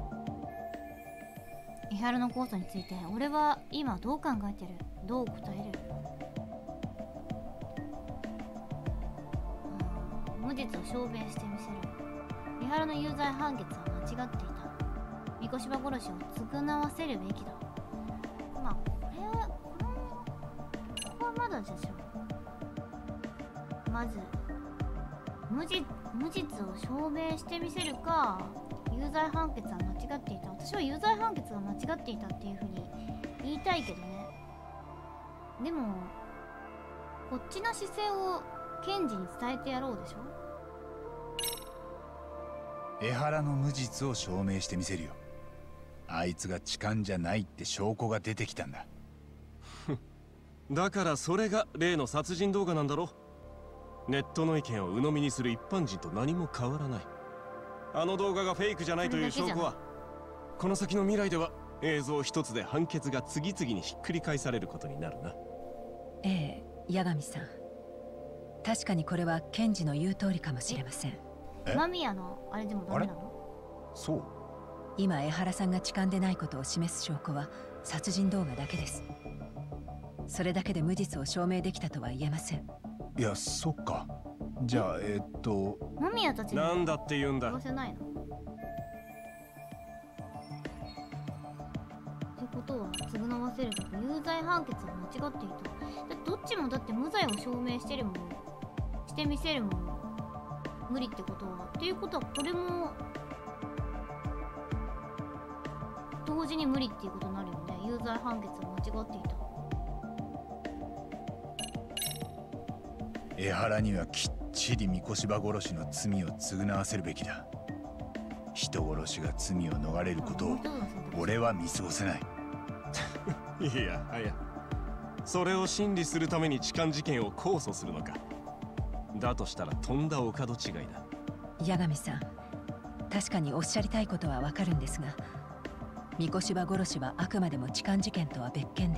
江原の控訴について俺は今どう考えてる？どう答える？無実を証明してみせる。江原の有罪判決は間違っていた。三越場殺しを償わせるべきだ。まあこれはこのここはまだでしょ。まず無実無実を証明してみせるか、有罪判決は間違っていた。私は有罪判決が間違っていたっていうふうに言いたいけどね。でもこっちの姿勢を検事に伝えてやろうでしょ。 江原の無実を証明してみせるよ。あいつが痴漢じゃないって証拠が出てきたんだ。 だからそれが例の殺人動画なんだろ。ネットの意見を鵜呑みにする一般人と何も変わらない。あの動画がフェイクじゃないという証拠は、この先の未来では映像一つで判決が次々にひっくり返されることになるな。 ええ、八神さん、確かにこれは検事の言う通りかもしれません。 間宮のあれでもダメなの？ そう。 今江原さんが痴漢でないことを示す証拠は殺人動画だけです。それだけで無実を証明できたとは言えません。 いや、そっか。じゃあえー、っと間宮たちなんだって言うんだ。 どうせないの？ってことは償わせるべき有罪判決は間違っていた。だどっちもだって無罪を証明してるもんしてみせるもん無理ってことは、っていうことはこれも同時に無理っていうことになるよね。有罪判決は間違っていた。 江原にはきっちり三越場殺しの罪を償わせるべきだ。人殺しが罪を逃れることを俺は見過ごせない。 いやはや、それを審理するために痴漢事件を控訴するのか。だとしたらとんだお門違いだ。 八神さん、確かにおっしゃりたいことはわかるんですが、三越場殺しはあくまでも痴漢事件とは別件です。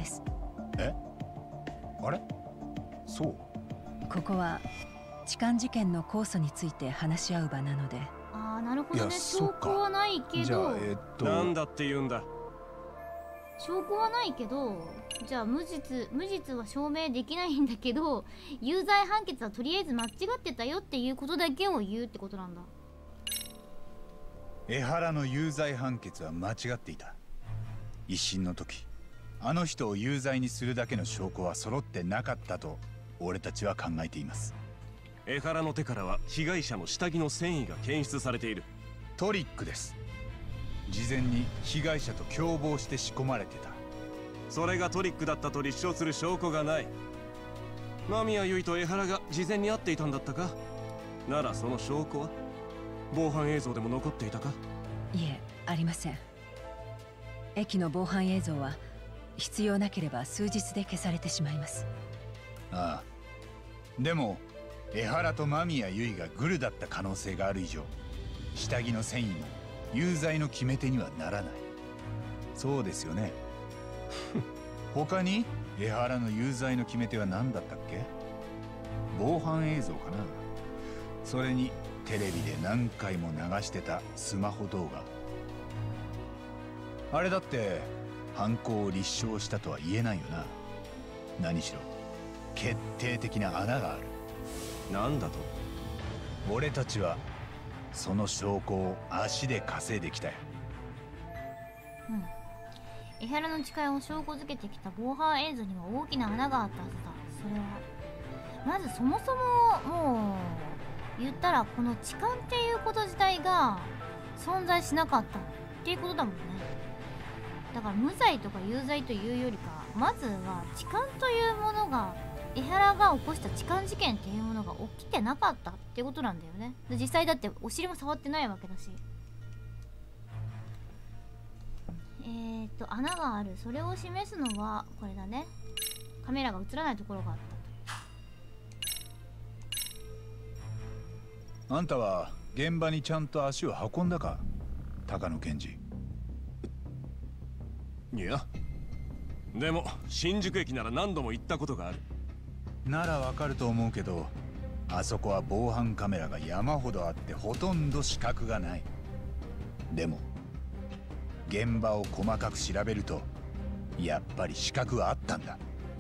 え？あれ？そう。 ここは痴漢事件の控訴について話し合う場なので。 ああ、なるほどね。証拠はないけど。 じゃあ、えー、っとなんだって言うんだ。 証拠はないけど、じゃあ無実無実は証明できないんだけど、有罪判決はとりあえず間違ってたよっていうことだけを言うってことなんだ。 江原の有罪判決は間違っていた。一審の時、あの人を有罪にするだけの証拠は揃ってなかったと俺たちは考えています。 江原の手からは被害者の下着の繊維が検出されている。 トリックです。事前に被害者と共謀して仕込まれてた。 それがトリックだったと立証する証拠がない。間宮結衣と江原が事前に会っていたんだったか。ならその証拠は防犯映像でも残っていたか。 いえ、ありません。駅の防犯映像は必要なければ数日で消されてしまいます。 ああ、でも江原と間宮結衣がグルだった可能性がある以上、下着の繊維も有罪の決め手にはならない。そうですよね。他に江原の有罪の決め手は何だったっけ？防犯映像かな。それにテレビで何回も流してたスマホ動画。あれだって犯行を立証したとは言えないよな。何しろ決定的な穴がある。 なんだと？ 俺たちはその証拠を足で稼いできたよ。 うん。江原の誓いを証拠づけてきた防犯映像には大きな穴があったはずだ。それはまずそもそももう言ったらこの痴漢っていうこと自体が存在しなかったっていうことだもんね。だから無罪とか有罪というよりか、まずは痴漢というものが、江原が起こした痴漢事件っていうものが起きてなかったっていうことなんだよね。で実際だってお尻も触ってないわけだし。えーっと穴がある。それを示すのはこれだね。カメラが映らないところがあった。 あんたは現場にちゃんと足を運んだか、高野検事。 いや、でも新宿駅なら何度も行ったことがある。 ならわかると思うけど、あそこは防犯カメラが山ほどあってほとんど死角がない。でも現場を細かく調べるとやっぱり死角はあったんだ。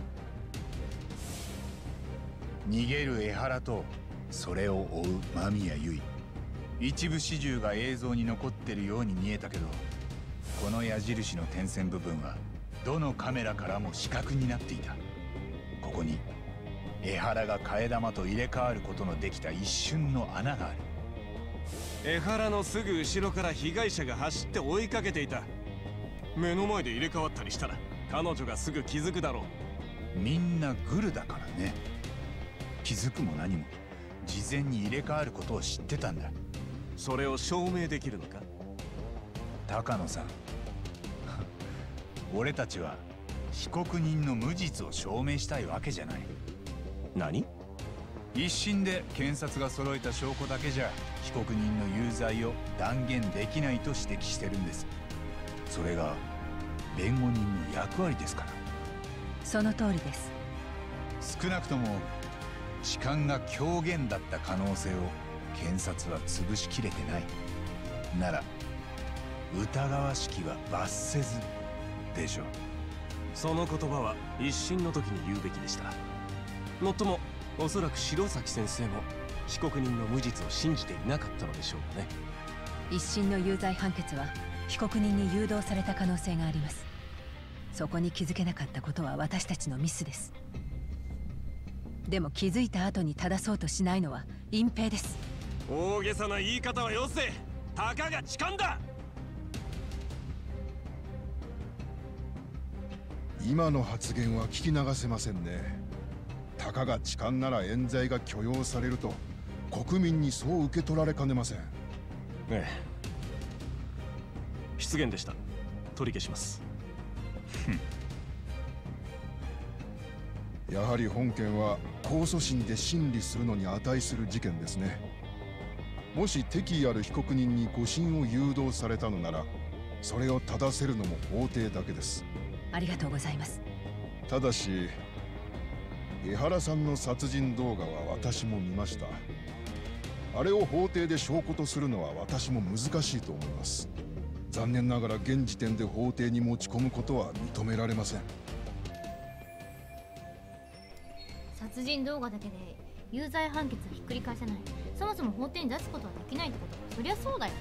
逃げる江原とそれを追う間宮結衣、一部始終が映像に残ってるように見えたけど、この矢印の点線部分はどのカメラからも死角になっていた。ここに江原が替え玉と入れ替わることのできた一瞬の穴がある。 江原のすぐ後ろから被害者が走って追いかけていた。目の前で入れ替わったりしたら彼女がすぐ気づくだろう。みんなグルだからね。気づくも何も事前に入れ替わることを知ってたんだ。 それを証明できるのか？ 高野さん俺たちは被告人の無実を証明したいわけじゃない。 何？ 一審で検察が揃えた証拠だけじゃ被告人の有罪を断言できないと指摘してるんです。それが弁護人の役割ですから。 その通りです。 少なくとも痴漢が狂言だった可能性を検察は潰しきれてない。なら疑わしきは罰せずでしょう。 その言葉は一審の時に言うべきでした。もっともおそらく白崎先生も被告人の無実を信じていなかったのでしょうね。 一審の有罪判決は被告人に誘導された可能性があります。そこに気づけなかったことは私たちのミスです。でも気づいた後に正そうとしないのは隠蔽です。 大げさな言い方はよせ。たかが痴漢だ。 今の発言は聞き流せませんね。たかが痴漢なら冤罪が許容されると国民にそう受け取られかねません。 ええ、失言でした。取り消します。 やはり本件は控訴審で審理するのに値する事件ですね。もし敵意ある被告人に誤審を誘導されたのなら、それを正せるのも法廷だけです。 ありがとうございます。 ただし江原さんの殺人動画は私も見ました。あれを法廷で証拠とするのは私も難しいと思います。残念ながら現時点で法廷に持ち込むことは認められません。 殺人動画だけで有罪判決をひっくり返せない、そもそも法廷に出すことはできないってこと。そりゃそうだよね。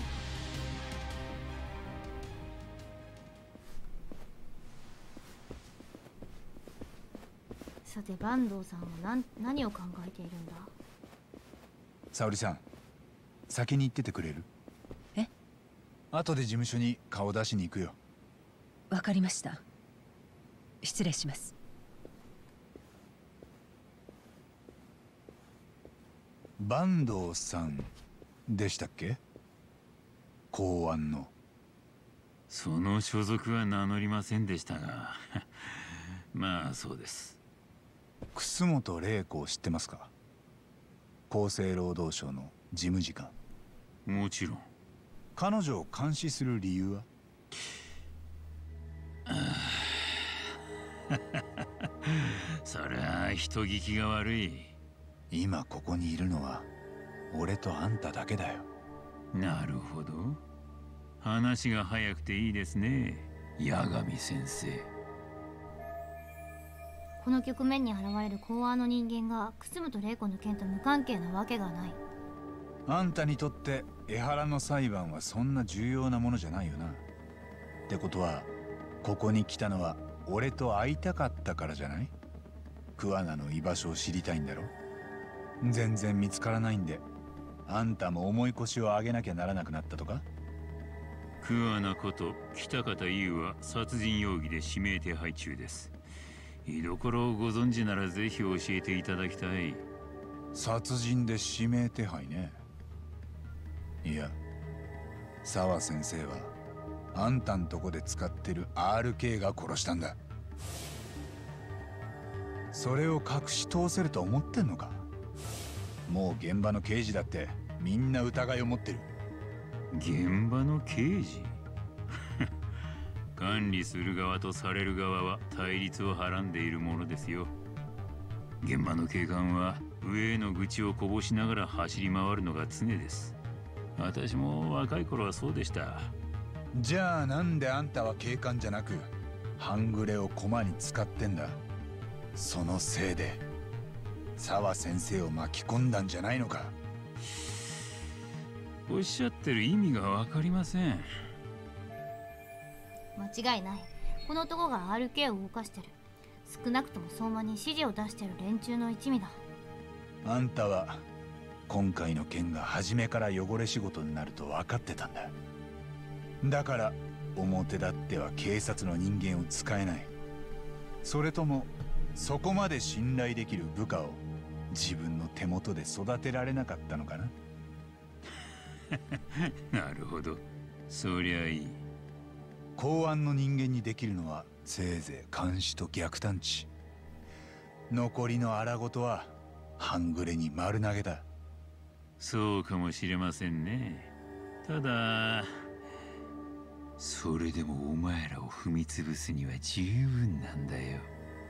さて坂東さんは何何を考えているんだ。 沙織さん、先に行っててくれる？ え？ 後で事務所に顔出しに行くよ。 わかりました。失礼します。 坂東さんでしたっけ？公安の。 その所属は名乗りませんでしたがまあそうです。 楠本玲子を知ってますか？厚生労働省の事務次官。 もちろん。 彼女を監視する理由は？ そりゃあ人聞きが悪い。 今ここにいるのは俺とあんただけだよ。 なるほど。話が早くていいですね、八神先生。 この局面に現れる公安の人間が楠本玲子の件と無関係なわけがない。 あんたにとって江原の裁判はそんな重要なものじゃないよな。ってことはここに来たのは俺と会いたかったからじゃない？桑名の居場所を知りたいんだろ？全然見つからないんであんたも重い腰を上げなきゃならなくなったとか？ 桑名こと北方優は殺人容疑で指名手配中です。居所をご存知ならぜひ教えていただきたい。 殺人で指名手配ね。いや、沢先生はあんたんとこで使ってる アールケー が殺したんだ。それを隠し通せると思ってんのか？もう現場の刑事だってみんな疑いを持ってる。 現場の刑事管理する側とされる側は対立をはらんでいるものですよ。現場の警官は上への愚痴をこぼしながら走り回るのが常です。私も若い頃はそうでした。 じゃあなんであんたは警官じゃなく半グレを駒に使ってんだ？そのせいで沢先生を巻き込んだんじゃないのか？ おっしゃってる意味が分かりません。 間違いない。この男が アールケー を動かしてる。少なくとも相馬に指示を出してる連中の一味だ。 あんたは今回の件が初めから汚れ仕事になると分かってたんだ。だから表立っては警察の人間を使えない。それともそこまで信頼できる部下を自分の手元で育てられなかったのかな？ なるほど、そりゃいい。 公安の人間にできるのはせいぜい監視と逆探知。残りの荒事は半グレに丸投げだ。 そうかもしれませんね。ただそれでもお前らを踏み潰すには十分なんだよ。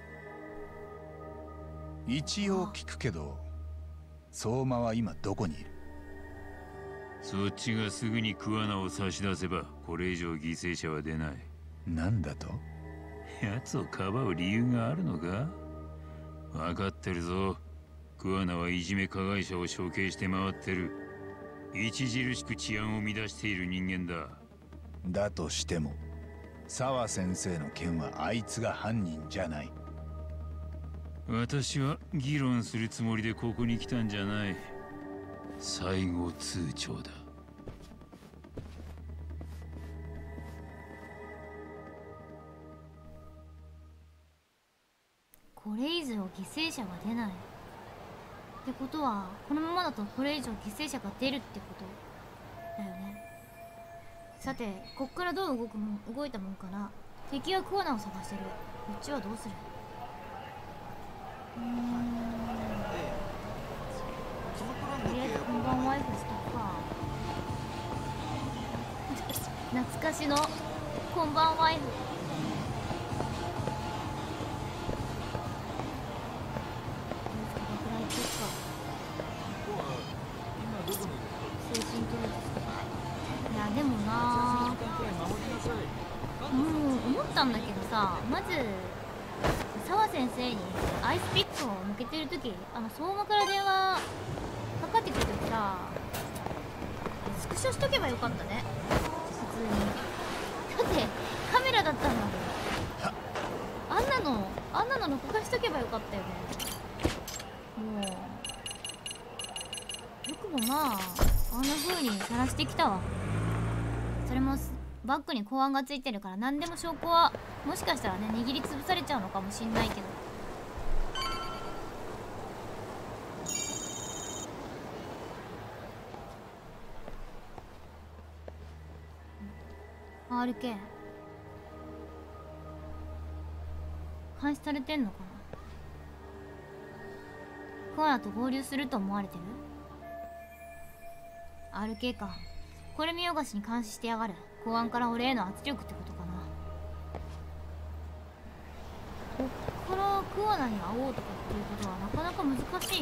一応聞くけど相馬は今どこにいる？ そっちがすぐに桑名を差し出せばこれ以上犠牲者は出ない。 なんだと？ 奴をかばう理由があるのか？分かってるぞ。桑名はいじめ加害者を処刑して回ってる。著しく治安を乱している人間だ。 だとしても沢先生の件はあいつが犯人じゃない。 私は議論するつもりでここに来たんじゃない。最後通帳だ。 これ以上犠牲者が出ないってことは、このままだとこれ以上犠牲者が出るってことだよね。さてこっからどう動くもん動いたもんかな。敵は桑名を探してる。こっちはどうする？うーん、とりあえずこんばんワイフしとくか。懐かしのこんばんワイフ。 あでもなうん思ったんだけどさ、まず澤先生にアイスピックを向けてる時、あの相馬から電話かかってくる時さ、スクショしとけばよかったね普通に。だってカメラだったんだもん。あんなのあんなの録画しとけばよかったよね。もうよくもまああんな風にさらしてきたわ。それもバッグに公安がついてるから、何でも証拠はもしかしたらね握りつぶされちゃうのかもしんないけど。アールケー 監視されてんのかな。コアラと合流すると思われてる アールケー か。これ見よがしに監視してやがる。公安から俺への圧力ってことかな。こっからクアナに会おうとかっていうことはなかなか難しいね。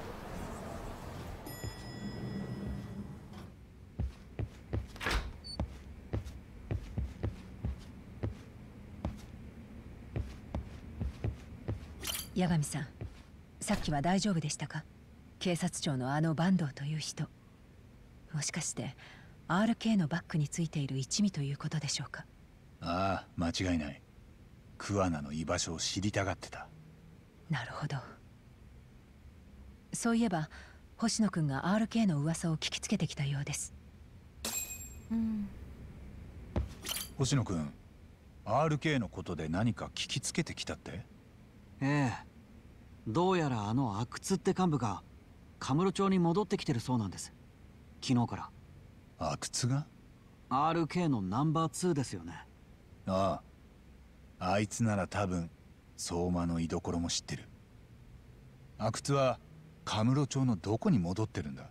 八神さん、さっきは大丈夫でしたか？警察庁のあの坂東という人、もしかして アールケー のバックについている一味ということでしょうか？ ああ、間違いない。クアナの居場所を知りたがってた。 なるほど。そういえば星野くんが アールケー の噂を聞きつけてきたようです。 うん。 星野くん、 アールケー のことで何か聞きつけてきたって？ ええ、どうやらあの阿久津って幹部がカムロ町に戻ってきてるそうなんです。昨日から。 阿久津が？ アールケー のナンバーツーですよね。 ああ、あいつなら多分相馬の居所も知ってる。阿久津はカムロ町のどこに戻ってるんだ？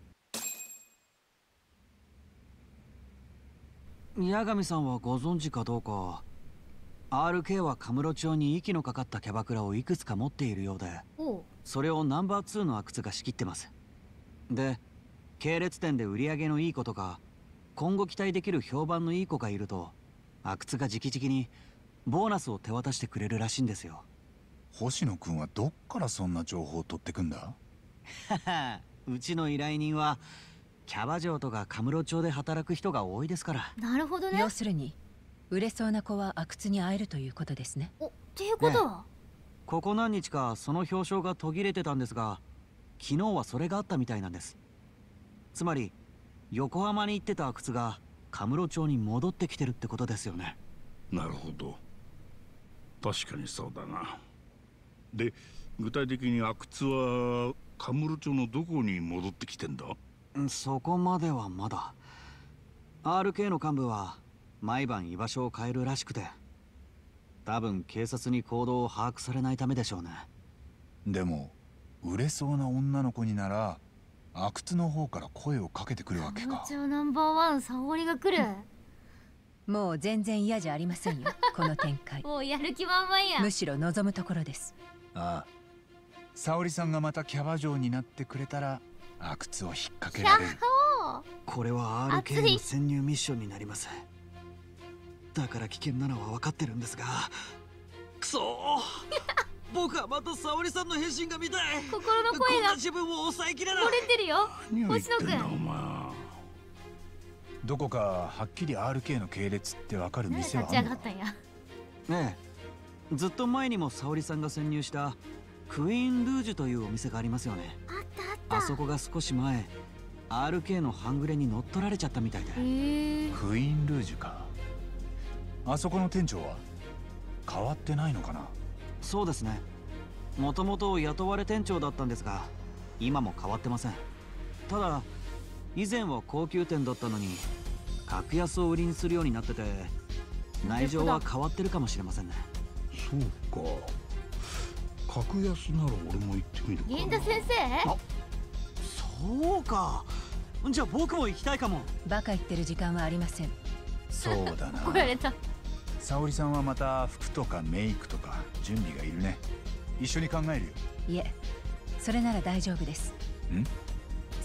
八神さんはご存知かどうか。アールケー はカムロ町に息のかかったキャバクラをいくつか持っているようで、それをナンバーツーの阿久津が仕切ってます。で、系列店で売り上げのいい子とか今後期待できる評判のいい子がいると、阿久津が直々にボーナスを手渡してくれるらしいんですよ。 星野くんはどっからそんな情報を取ってくんだ？ うちの依頼人はキャバ嬢とかカムロ町で働く人が多いですから。 なるほどね。 要するに売れそうな子は阿久津に会えるということですね。 お、っていうことは、ね、 ここ何日かその表彰が途切れてたんですが、昨日はそれがあったみたいなんです。つまり横浜に行ってた阿久津がカムロ町に戻ってきてるってことですよね。 なるほど、確かにそうだな。で、具体的に阿久津はカムロ町のどこに戻ってきてんだ？ そこまではまだ。 アールケー の幹部は毎晩居場所を変えるらしくて、多分警察に行動を把握されないためでしょうね。 でも売れそうな女の子になら阿久津の方から声をかけてくるわけか。 カムロ町ナンバーワン沙織が来る。 もう全然嫌じゃありませんよこの展開。 もうやる気満々や。 むしろ望むところです。 ああ、沙織さんがまたキャバ嬢になってくれたら阿久津を引っ掛けられる。 これは アールケー の潜入ミッションになります。だから危険なのは分かってるんですが、くそー僕はまた沙織さんの変身が見たい。 心の声がこんな自分を抑えきれない。 漏れてるよ星野くん。 どこかはっきり アールケー の系列ってわかる店はあるのか？ ねえ、ずっと前にも沙織さんが潜入したクイーンルージュというお店がありますよね。 あったあった。 あそこが少し前 アールケー の半グレに乗っ取られちゃったみたいで。 クイーンルージュか。あそこの店長は変わってないのかな？ そうですね、もともと雇われ店長だったんですが今も変わってません。ただ以前は高級店だったのに格安を売りにするようになってて、内情は変わってるかもしれませんね。 そうか、格安なら俺も行ってみるかな。 銀田先生？ あ、そうか。じゃあ僕も行きたいかも。 バカ言ってる時間はありません。 そうだな。 怒られた。 沙織さんはまた服とかメイクとか準備がいるね。一緒に考えるよ。 いえ、それなら大丈夫です。 ん？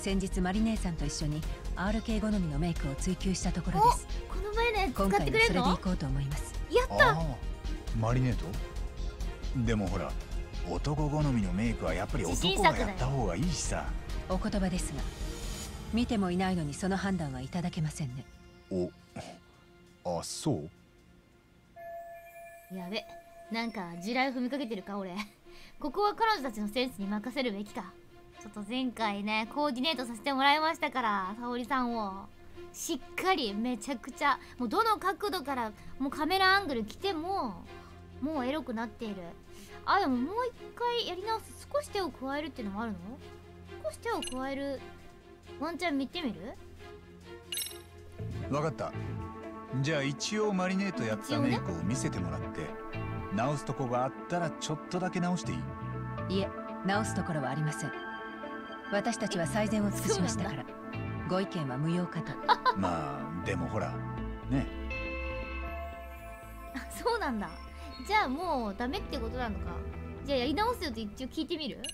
先日マリ姉さんと一緒に アールケー 好みのメイクを追求したところです。 この前ね、使今回もってくれるの？ それでいこうと思います。 やった。 マリネート？でもほら、男好みのメイクはやっぱり男がやった方がいいしさ。 お言葉ですが、見てもいないのにその判断はいただけませんね。 お、あ、そう？ やべ、なんか地雷を踏みかけてるか俺。ここは彼女たちのセンスに任せるべきか。ちょっと前回ねコーディネートさせてもらいましたから、沙織さんをしっかりめちゃくちゃ、もうどの角度からもうカメラアングル来てももうエロくなっている。あ、でももう一回やり直す。少し手を加えるっていうのもあるの？少し手を加えるワンチャン見てみる？ わかった。じゃあ一応マリネートやったメイクを見せてもらって、直すとこがあったらちょっとだけ直していい？ いえ、直すところはありません。私たちは最善を尽くしましたから、ご意見は無用かと。 まあでもほらね。 あ、そうなんだ。じゃあもうダメってことなのか。じゃあやり直すよって一応聞いてみる？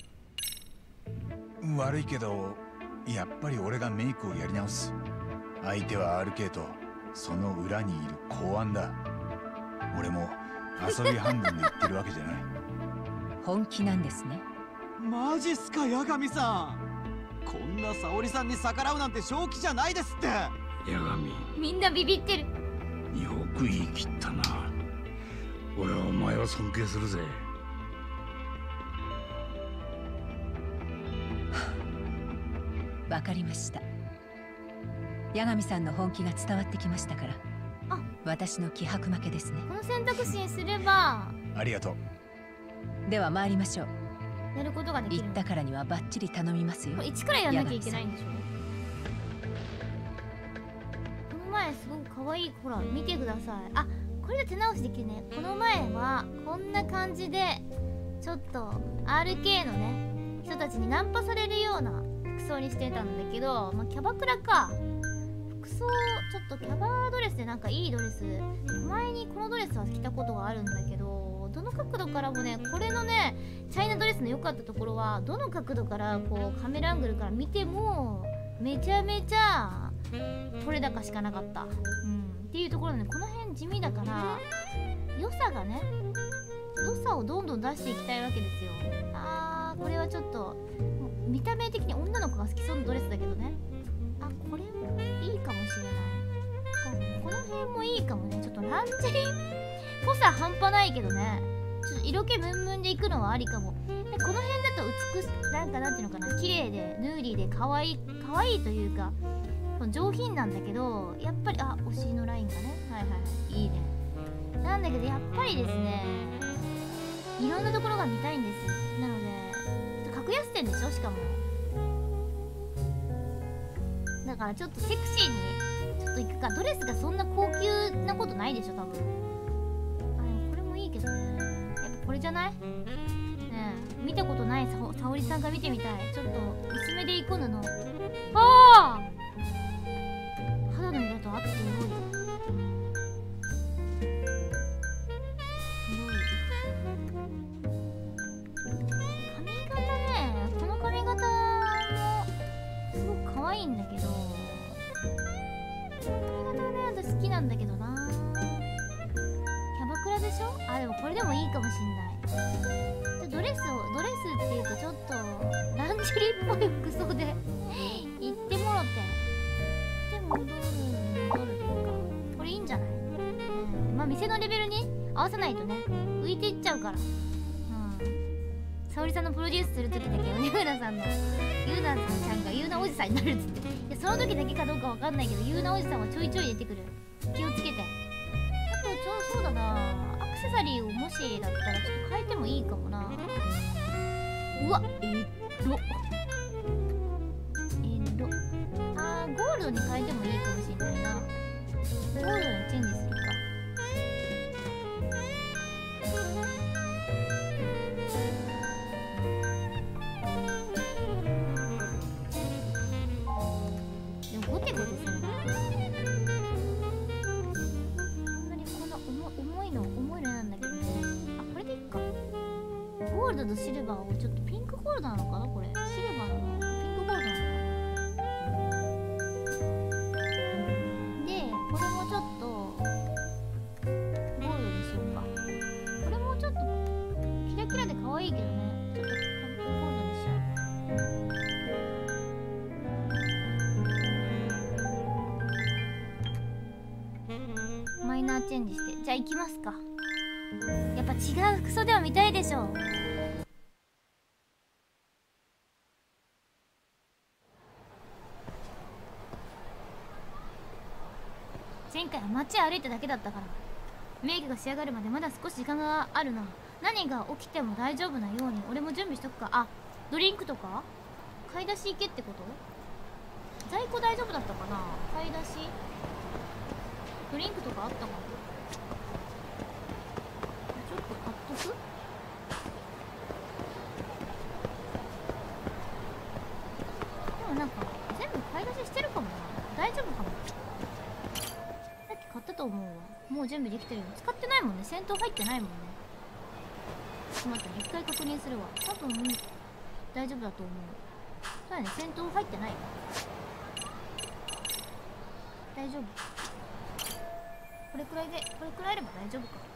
悪いけどやっぱり俺がメイクをやり直す。相手は アールケー とその裏にいる公安だ。俺も遊び半分で言ってるわけじゃない。 本気なんですね。 マジっすか、八神さん。こんな沙織さんに逆らうなんて正気じゃないですって。 八神、 みんなビビってる。 よく言い切ったな。俺はお前を尊敬するぜ。 わかりました。八神さんの本気が伝わってきましたから、 あ、 私の気迫負けですね。 この選択肢にすれば。 ありがとう。では参りましょう。 やることができる。 言ったからにはバッチリ頼みますよ。 これ一からやらなきゃいけないんでしょ。この前すごく可愛い、ほら見てください。あ、これで手直しできるね。この前はこんな感じでちょっと アールケー のね人たちにナンパされるような服装にしてたんだけど、まあ、キャバクラか。服装ちょっとキャバドレスでなんかいいドレス、前にこのドレスは着たことがあるんだけど、どの角度からもね、これのねチャイナドレスの良かったところは、どの角度からこうカメラアングルから見てもめちゃめちゃ取れ高しかなかった、うん、っていうところで、ね、この辺地味だから良さがね、良さをどんどん出していきたいわけですよ。あー、これはちょっと見た目的に女の子が好きそうなドレスだけどね。あ、これもいいかもしれない。この辺もいいかもね。ちょっとランジェリーっぽさ半端ないけどね、ちょっと色気ムンムンでいくのはありかも。でこの辺だと美しなんかなんていうのかな、綺麗でヌーリーで可愛い可愛いというか上品なんだけど、やっぱりあ、お尻のラインがね、はいはいはい、いいね。なんだけどやっぱりですね、いろんなところが見たいんです。なので格安店でしょ、しかも。だからちょっとセクシーにちょっといくか。ドレスがそんな高級なことないでしょ多分。あ、でもこれもいいけどね。やっぱこれじゃない？ねえ、見たことないさ沙織さんが見てみたい。ちょっと薄めでいこぬの。ああ、肌の色とあってすごい髪型ね。この髪型もすごく可愛いんだけど、この髪型はね私好きなんだけどな。キャバクラでしょ。あ、でもこれでもいいかもしんない。ドレスをドレスっていうとちょっとランジェリーっぽい服装で行ってもろて、でも戻る戻るというか、これいいんじゃない？うん、まあ店のレベルに合わせないとね浮いていっちゃうから。うん、沙織さんのプロデュースする時だけ米村さんのゆうなちゃんがゆうなおじさんになるっつって、いやその時だけかどうかわかんないけど、ゆうなおじさんはちょいちょい出てくる。気をつけて。あとちょそうだな、アクセサリーをもしだったらちょっと変えてもいいかもな。うわ、えっとえっとあー、ゴールドに変えてもいいかもしれないな。ゴールドにチェンジするか。でもゴテゴテするな。あんまりこんな重重いの重いのなんだけどね。あ、これでいいか。ゴールドとシルバーをちょっとピンクゴールドなのかな、これシルバーなのかな、ピンクゴールドなのかな。 ーチェンジして。じゃあ行きますか。やっぱ違う服装では見たいでしょう。前回は街歩いただけだったからメイクが仕上がるまでまだ少し時間があるな。何が起きても大丈夫なように俺も準備しとくか。あ、ドリンクとか買い出し行けってこと？在庫大丈夫だったかな。買い出しドリンクとかあったかな。ちょっと買っとく。でもなんか全部買い出ししてるかもな。大丈夫かも。さっき買ったと思うわ。もう準備できてるよ。使ってないもんね。戦闘入ってないもんね。ちょっと待って、一回確認するわ。多分大丈夫だと思う。そうだね、戦闘入ってない。大丈夫。これくらいで、これくらいあれば大丈夫か。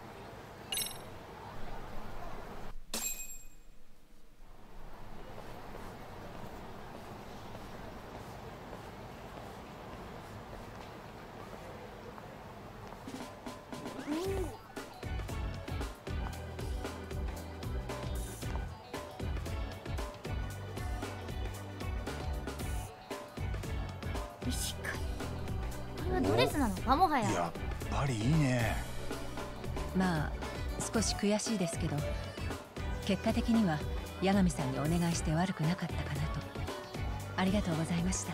ドレスなのかもはや。 やっぱりいいね。 まあ少し悔しいですけど、結果的には八神さんにお願いして悪くなかったかなと。ありがとうございました。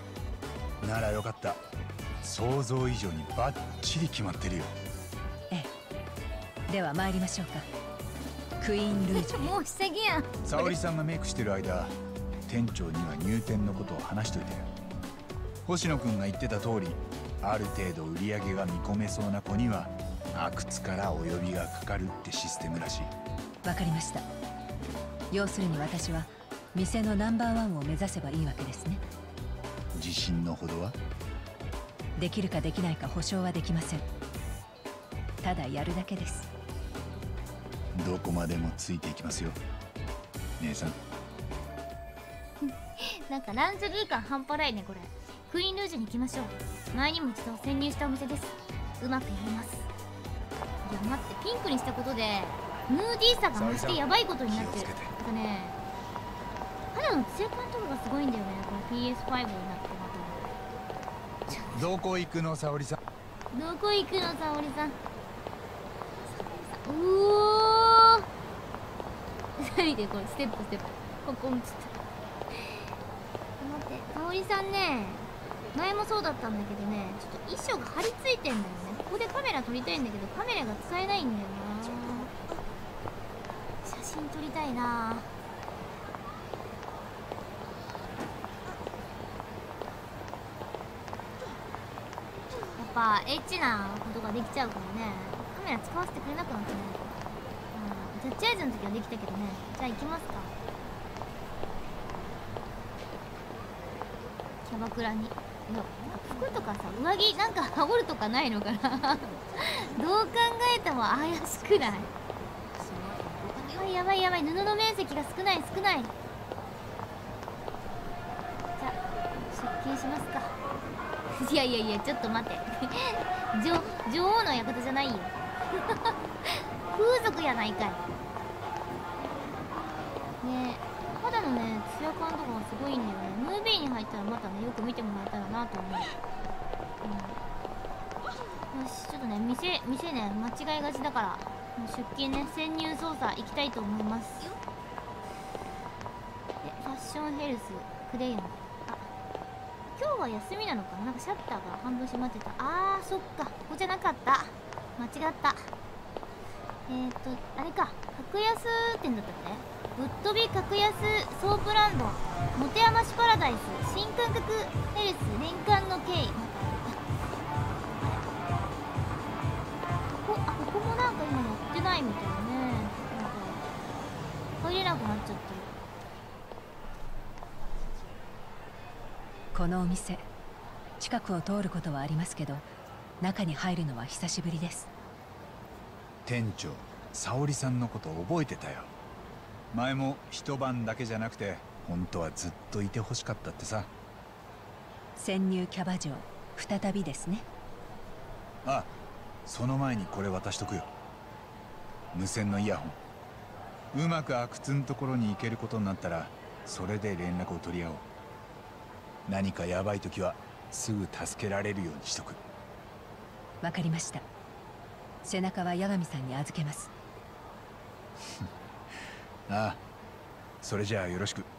ならよかった。想像以上にバッチリ決まってるよ。 ええ、では参りましょうか。クイーンルージュ。 もう下着やん。 沙織さんがメイクしてる間、店長には入店のことを話しといて。星野くんが言ってた通り、ある程度売り上げが見込めそうな子には阿久津からお呼びがかかるってシステムらしい。 わかりました。要するに私は店のナンバーワンを目指せばいいわけですね。 自信のほどは？ できるかできないか保証はできません。ただやるだけです。 どこまでもついていきますよ、姉さん。 なんかランジェリー感半端ないねこれ。クイーンルージュに行きましょう。前にも一度潜入したお店です。うまくやります。いや待って、ピンクにしたことでムーディーさが増してやばいことになってる。なんかね、肌のツヤ感とかがすごいんだよねこれ ピーエスファイブ になってまた。 どこ行くの沙織さん。 どこ行くの沙織さん。うおー見てこれステップステップここんちょっと待って、沙織さんね、前もそうだったんだけどね、ちょっと衣装が張り付いてんだよね。ここでカメラ撮りたいんだけどカメラが使えないんだよな。写真撮りたいな。やっぱエッチなことができちゃうからね、カメラ使わせてくれなくなってね。うん、ジャッジアイズの時はできたけどね。じゃあ行きますか、キャバクラに。いや、服とかさ、上着なんか羽織るとかないのかなどう考えても怪しくない？やばいやばいやばい、布の面積が少ない少ない。じゃあ出勤しますかいやいやいや、ちょっと待って女, 女王の館じゃないよ風俗やないかいね。え、肌のねツヤ感とかがすごいんだよね。ムービーに入ったらまたねよく見てもらえたらなと思う。うん、よし、ちょっとね店店ね間違いがちだから、もう出勤ね潜入捜査行きたいと思います。でファッションヘルスクレヨン、あ、今日は休みなのかな。なんかシャッターが半分閉まってた。あーそっか、ここじゃなかった、間違った。えーとあれか、格安店だったって。ぶっ飛び格安ソープランド持て余しパラダイス新感覚ヘルス年間の経緯。ここ、あ、ここもなんか今やってないみたいね。なんか入れなくなっちゃってる。 このお店、近くを通ることはありますけど、中に入るのは久しぶりです。 店長、沙織さんのこと覚えてたよ。前も一晩だけじゃなくて本当はずっといてほしかったってさ。 潜入キャバ嬢再びですね。 あ、 その前にこれ渡しとくよ。無線のイヤホン。うまく阿久津のところに行けることになったらそれで連絡を取り合おう。何かヤバい時はすぐ助けられるようにしとく。 わかりました。背中は八神さんに預けます。 ああ、それじゃあよろしく。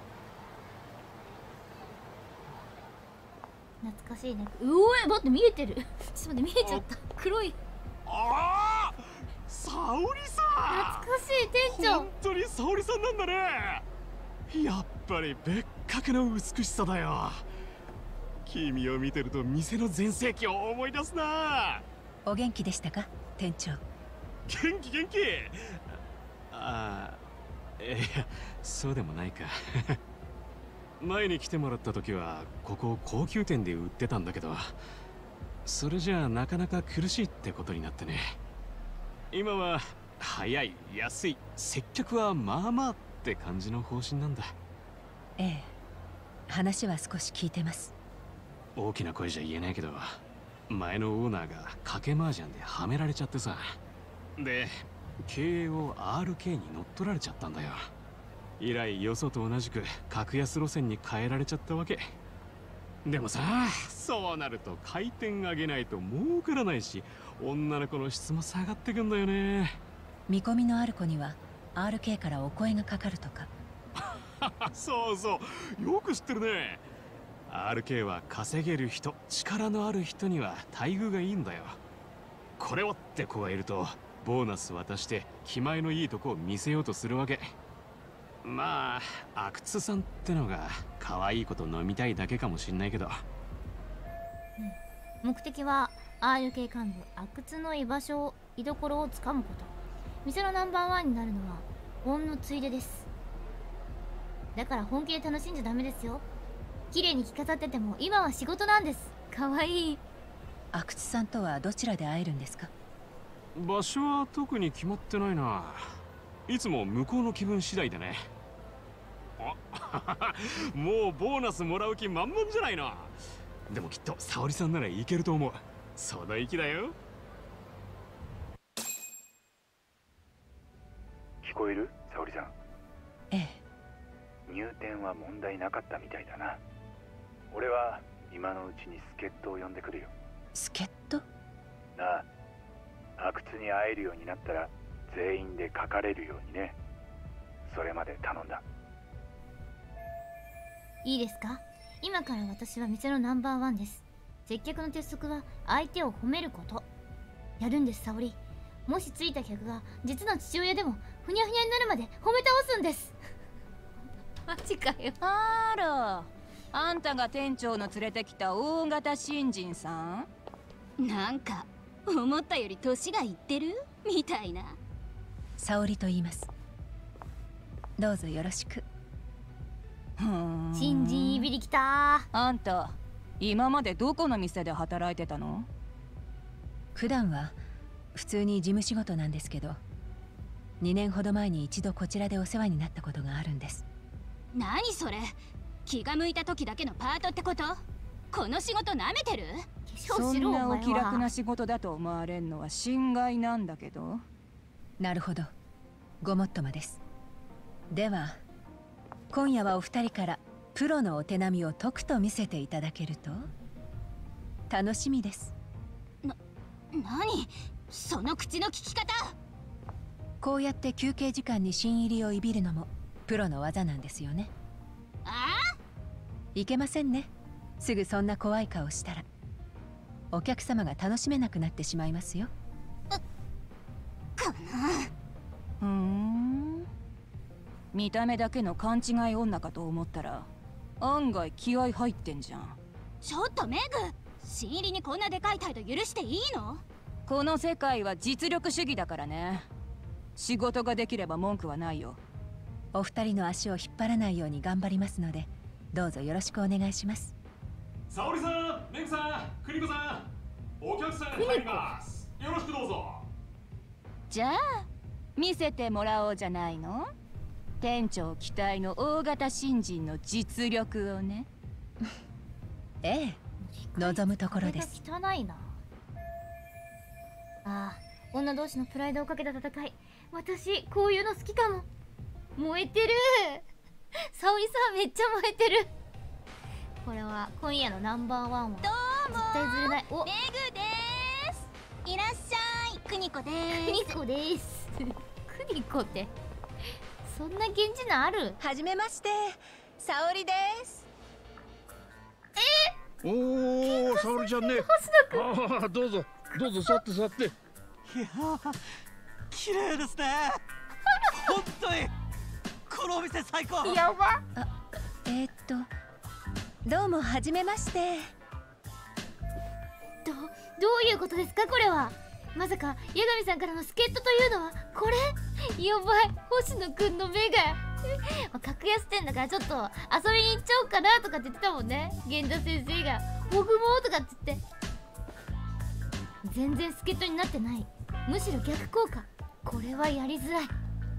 懐かしいね。うおえ、待って、見えてる。ちょっと待って、見えちゃった。黒い。 ああ、沙織さん。 懐かしい店長。 本当に沙織さんなんだね。やっぱり別格の美しさだよ。君を見てると店の全盛期を思い出すな。 お元気でしたか、店長？ 元気元気。ああ、いや、そうでもないか。前に来てもらった時はここ高級店で売ってたんだけど、それじゃあなかなか苦しいってことになってね。今は早い、安い、接客はまあまあって感じの方針なんだ。 ええ、話は少し聞いてます。 大きな声じゃ言えないけど、前のオーナーが賭け麻雀ではめられちゃってさ。で、経営を アールケー に乗っ取られちゃったんだよ。以来よそと同じく格安路線に変えられちゃったわけ。でもさ、そうなると回転上げないと儲からないし、女の子の質も下がってくんだよね。 見込みのある子には アールケー からお声がかかるとか。 そうそう、よく知ってるね。 アールケー は稼げる人、力のある人には待遇がいいんだよ。これをって子がいるとボーナス渡して気前のいいとこを見せようとするわけ。まあ阿久津さんってのが可愛い子と飲みたいだけかもしんないけど、 うん、目的は アールケー 幹部阿久津の居場所を居所をつかむこと。店のナンバーワンになるのはほんのついでです。だから本気で楽しんじゃダメですよ。綺麗に着飾ってても今は仕事なんです。かわいい。 阿久津さんとはどちらで会えるんですか？ 場所は特に決まってないな。いつも向こうの気分次第でね。あもうボーナスもらう気満々じゃないの。でもきっと沙織さんならいけると思う。その意気だよ。 聞こえる？沙織さん。 ええ。 入店は問題なかったみたいだな。俺は今のうちに助っ人を呼んでくるよ。 助っ人？ なあ、阿久津に会えるようになったら全員でかかれるようにね。それまで頼んだ。 いいですか？今から私は店のナンバーワンです。接客の鉄則は相手を褒めること。やるんです、沙織。もしついた客が実の父親でもふにゃふにゃになるまで褒め倒すんです。マジかよ。 あら、あんたが店長の連れてきた大型新人さん？ なんか思ったより年がいってるみたいな。 沙織と言います。どうぞよろしく。 新人いびりきた。 あんた今までどこの店で働いてたの？ 普段は普通に事務仕事なんですけど、にねんほど前に一度こちらでお世話になったことがあるんです。 何それ？気が向いた時だけのパートってこと？この仕事なめてる？ そんなお気楽な仕事だと思われんのは心外なんだけど。 なるほど、ごもっともです。では今夜はお二人からプロのお手並みをとくと見せていただけると楽しみです。 な、何？その口の利き方。 こうやって休憩時間に新入りをいびるのもプロの技なんですよね。 ああ？ いけませんね。すぐそんな怖い顔したらお客様が楽しめなくなってしまいますよ。 かな。 ふーん、見た目だけの勘違い女かと思ったら案外気合入ってんじゃん。 ちょっとメグ、新入りにこんなでかい態度許していいの？ この世界は実力主義だからね。仕事ができれば文句はないよ。 お二人の足を引っ張らないように頑張りますのでどうぞよろしくお願いします。 沙織さん、メグさん、クニコさん、お客さん入ります。よろしくどうぞ。 じゃあ見せてもらおうじゃないの。店長期待の大型新人の実力をね。 ええ、望むところです。 汚いな。あああ、女同士のプライドをかけた戦い、私こういうの好きかも。燃えてる沙織さんめっちゃ燃えてる。これは今夜のナンバーワンは絶対ずれない。お、 メグです。いらっしゃい、クニコです。 クニコですクニコってそんな源氏名ある？ はじめまして、沙織です。 おお、沙織ちゃんね。ああ、どうぞどうぞ座って座って。いやー、綺麗ですね。本当にこのお店最高。 やば。 あ、えー、っとどうもはじめまして。 どどういうことですかこれは。まさか八神さんからの助っ人というのはこれ？やばい、星野くんの目が格安店だからちょっと遊びに行っちゃおうかなとかって言ってたもんね、源田先生が。僕もとかって言って、全然助っ人になってない、むしろ逆効果。これはやりづらい。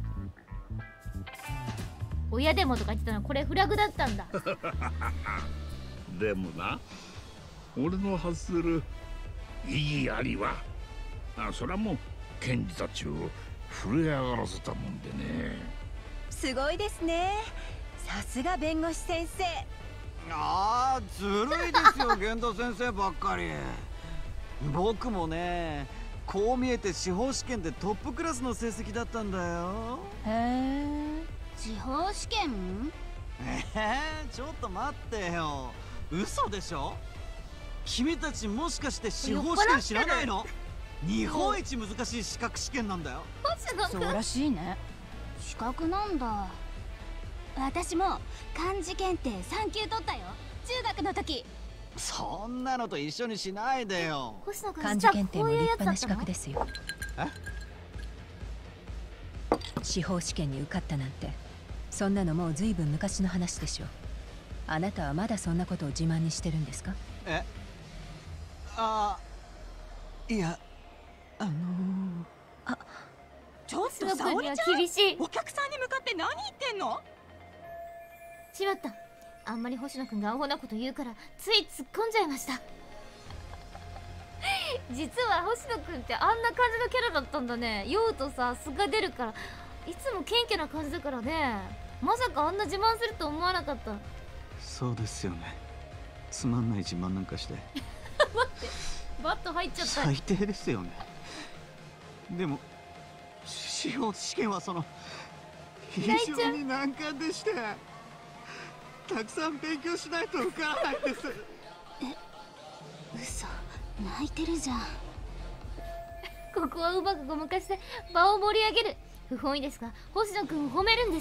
親でもとか言ってたのこれフラグだったんだでもな、俺の発する意義ありは、あ、それはもう検事たちを震え上がらせたもんでね。 すごいですね、さすが弁護士先生。 ああ、ずるいですよ源田先生ばっかり。僕もね、こう見えて司法試験でトップクラスの成績だったんだよ。 へえ、司法試験？ えー、ちょっと待ってよ、嘘でしょ。君たちもしかして司法試験知らないの？日本一難しい資格試験なんだよ。 そうらしいね。資格なんだ。私も漢字検定さん級取ったよ、中学の時。 そんなのと一緒にしないでよ。 漢字検定も立派な資格ですよ。 え？ 司法試験に受かったなんて、そんなのもうずいぶん昔の話でしょ。あなたはまだそんなことを自慢にしてるんですか？ え？ああ、いや、あのー、 あ、 ちょっと沙織ちゃん、厳しい。お客さんに向かって何言ってんの？ しまった、あんまり星野くんがアホなこと言うからつい突っ込んじゃいました実は星野くんってあんな感じのキャラだったんだね。酔うとさ、素が出るからいつも謙虚な感じだからね。まさかあんな自慢すると思わなかった。 そうですよね、つまんない自慢なんかして待って、バット入っちゃった。 最低ですよね。でも司法試験はその非常に難関でして、たくさん勉強しないと受からないです。 え、嘘、泣いてるじゃん。 ここはうまくごまかして場を盛り上げる。不本意ですが星野くんを褒めるんです。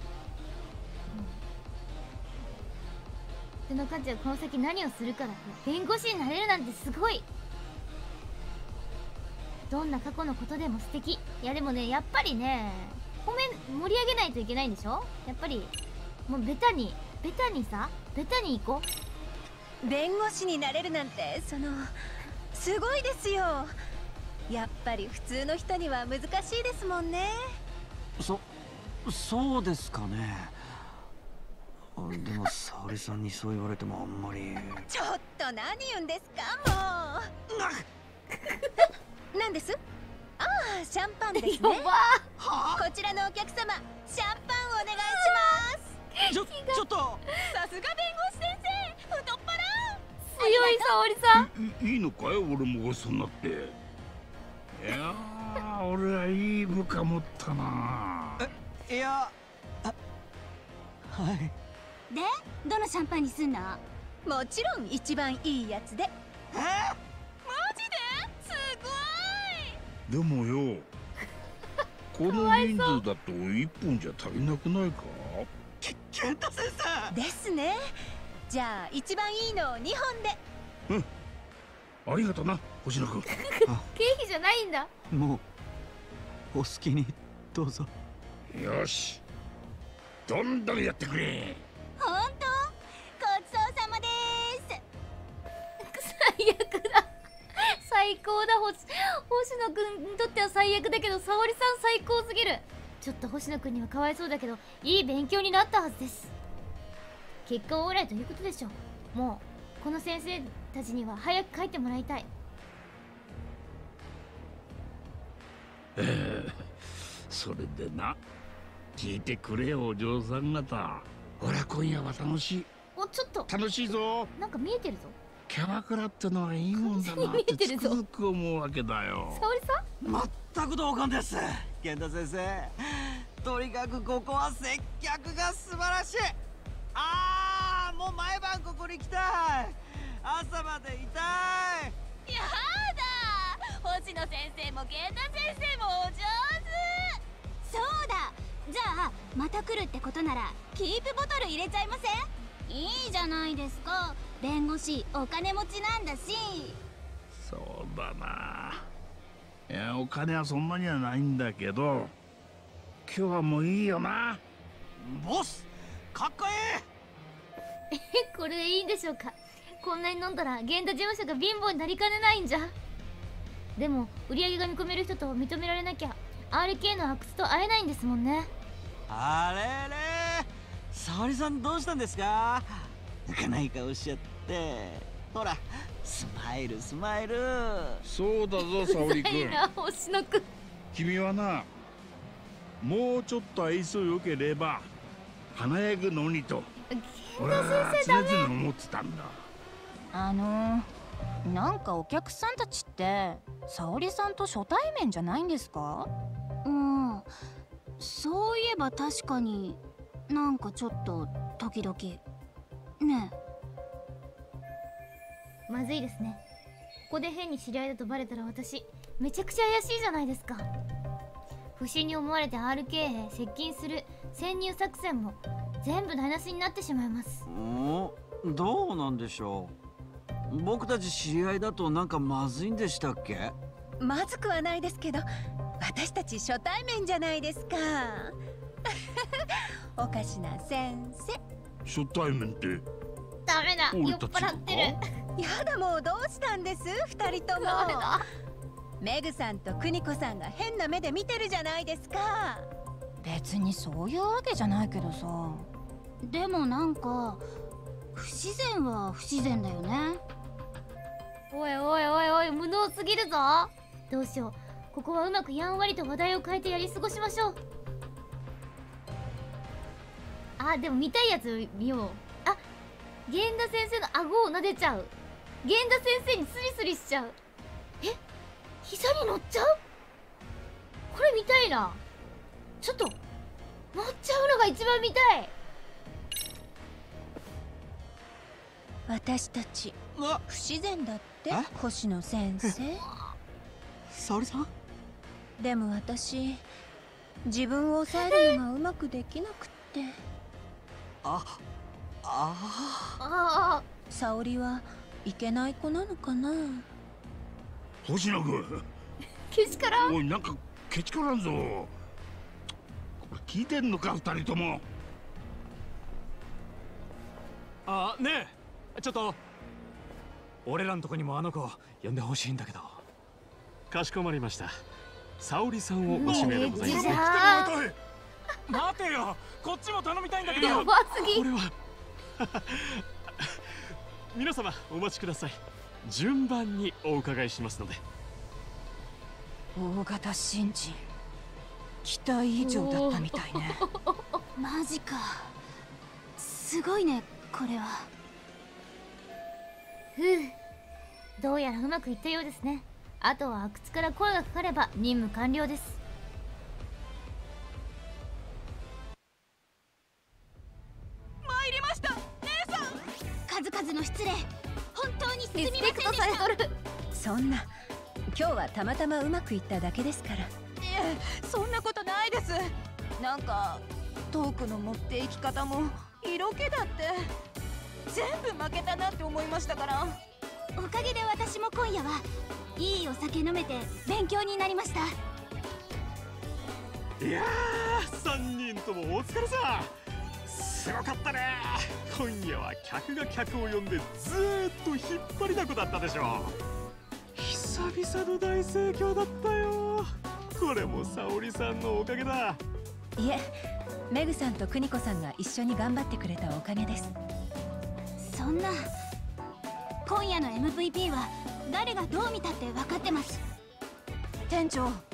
その価値はこの先何をするから弁護士になれるなんてすごい。どんな過去のことでも素敵。いやでもね、やっぱりね、褒め盛り上げないといけないんでしょ。やっぱりもうベタにベタにさ、ベタに行こう。弁護士になれるなんて、そのすごいですよ。やっぱり普通の人には難しいですもんね。 そそうですかね。でも沙織さんにそう言われてもあんまり。 ちょっと何言うんですかもう何です？ああ、シャンパンですね。こちらのお客様、シャンパンお願いします。 ちょ、ちょっとさすが弁護士先生、太っ腹。 強い沙織さん。いいいのかい、俺もごちそうになって。いやー、俺はいい部下持ったな。 え、いや、あ、はい。 で、どのシャンパンにすんの？ もちろん一番いいやつで。えー、マジで？すごい。でもよ、この人数だと一本じゃ足りなくないか？ 健太先生ですね。じゃあ一番いいのをにほんで。 うん、ありがとな星野君。 経費じゃないんだ。 もうお好きにどうぞ。 よし、どんどんやってくれ。 ほんと？ごちそうさまです。 最悪だ最高だ。星野くんにとっては最悪だけど、沙織さん最高すぎる。ちょっと星野くんにはかわいそうだけど、いい勉強になったはずです。結果オーライということでしょう。もうこの先生たちには早く帰ってもらいたい。 えー、それでな、聞いてくれよお嬢さん方。ほら今夜は楽しい。 お、ちょっと楽しいぞ。 なんか見えてるぞ。 キャバクラってのはいいもんだなってつくづく思うわけだよ。 沙織さん、全く同感です。源田先生、とにかくここは接客が素晴らしい。あー、もう毎晩ここに来たい。朝までいたい。 やだ、星野先生も源田先生もお上手。 そうだ、じゃあまた来るってことならキープボトル入れちゃいません？いいじゃないですか。弁護士お金持ちなんだし。 そうだな。いや、お金はそんなにはないんだけど、今日はもういいよな。 ボス、かっこいい。 え、これでいいんでしょうか。こんなに飲んだら源田事務所が貧乏になりかねないんじゃ。でも売り上げが見込める人と認められなきゃ アールケー の阿久津と会えないんですもんね。 あれれ、沙織さんどうしたんですか？浮かない顔しちゃって。ほら、スマイルスマイル。 そうだぞ沙織君。 うざいな星野君。 君はな、もうちょっと愛想よければ華やぐのにと俺は常々思ってたんだ。 あのー、なんかお客さんたちって沙織さんと初対面じゃないんですか？ うん、そういえば確かになんかちょっと時々ねえ。 まずいですね。ここで変に知り合いだとバレたら私めちゃくちゃ怪しいじゃないですか。不審に思われて アールケー へ接近する潜入作戦も全部台無しになってしまいます。 お、どうなんでしょう。僕たち知り合いだとなんかまずいんでしたっけ？ まずくはないですけど、私たち初対面じゃないですか。おかしな先生。 初対面ってダメだ、酔っ払ってる。 やだ、もうどうしたんです二人とも。メグさんとクニコさんが変な目で見てるじゃないですか。 別にそういうわけじゃないけどさ。 でもなんか不自然は不自然だよね。 おいおいおいおい、無能すぎるぞ。どうしよう、ここはうまくやんわりと話題を変えてやり過ごしましょう。あ、でも見たいやつ見よう。あ、源田先生の顎を撫でちゃう。源田先生にスリスリしちゃう。え、膝に乗っちゃう？これ見たいな。ちょっと乗っちゃうのが一番見たい。 私たち不自然だって星野先生。 沙織さん？ でも私自分を抑えるのがうまくできなくって。 あ、ああ、 沙織はいけない子なのかな。 星野君、 けちからん。 おい、なんかけちからんぞ。これ聞いてんのか二人とも。 あ、ねえ、ちょっと俺らのとこにもあの子呼んでほしいんだけど。 かしこまりました。沙織さんをご指名でございます。 待てよ、こっちも頼みたいんだけど。 やばすぎ。 これは皆様お待ちください。順番にお伺いしますので。 大型新人、期待以上だったみたいね。 マジか、すごいねこれは。 ふう、どうやらうまくいったようですね。あとは阿久津から声がかかれば任務完了です。 参りました姉さん。数々の失礼、本当にすみませんでした。リスペクトされとる。 そんな、今日はたまたまうまくいっただけですから。 いえ、そんなことないです。なんかトークの持っていき方も色気だって全部負けたなって思いましたから。 おかげで私も今夜はいいお酒飲めて勉強になりました。 いやー、さんにんともお疲れさ。すごかったね。今夜は客が客を呼んでずーっと引っ張りだこだったでしょ。久々の大盛況だったよ。これも沙織さんのおかげだ。 いえ、メグさんとクニコさんが一緒に頑張ってくれたおかげです。 そんな、今夜の エムブイピー は誰がどう見たって分かってます。 店長、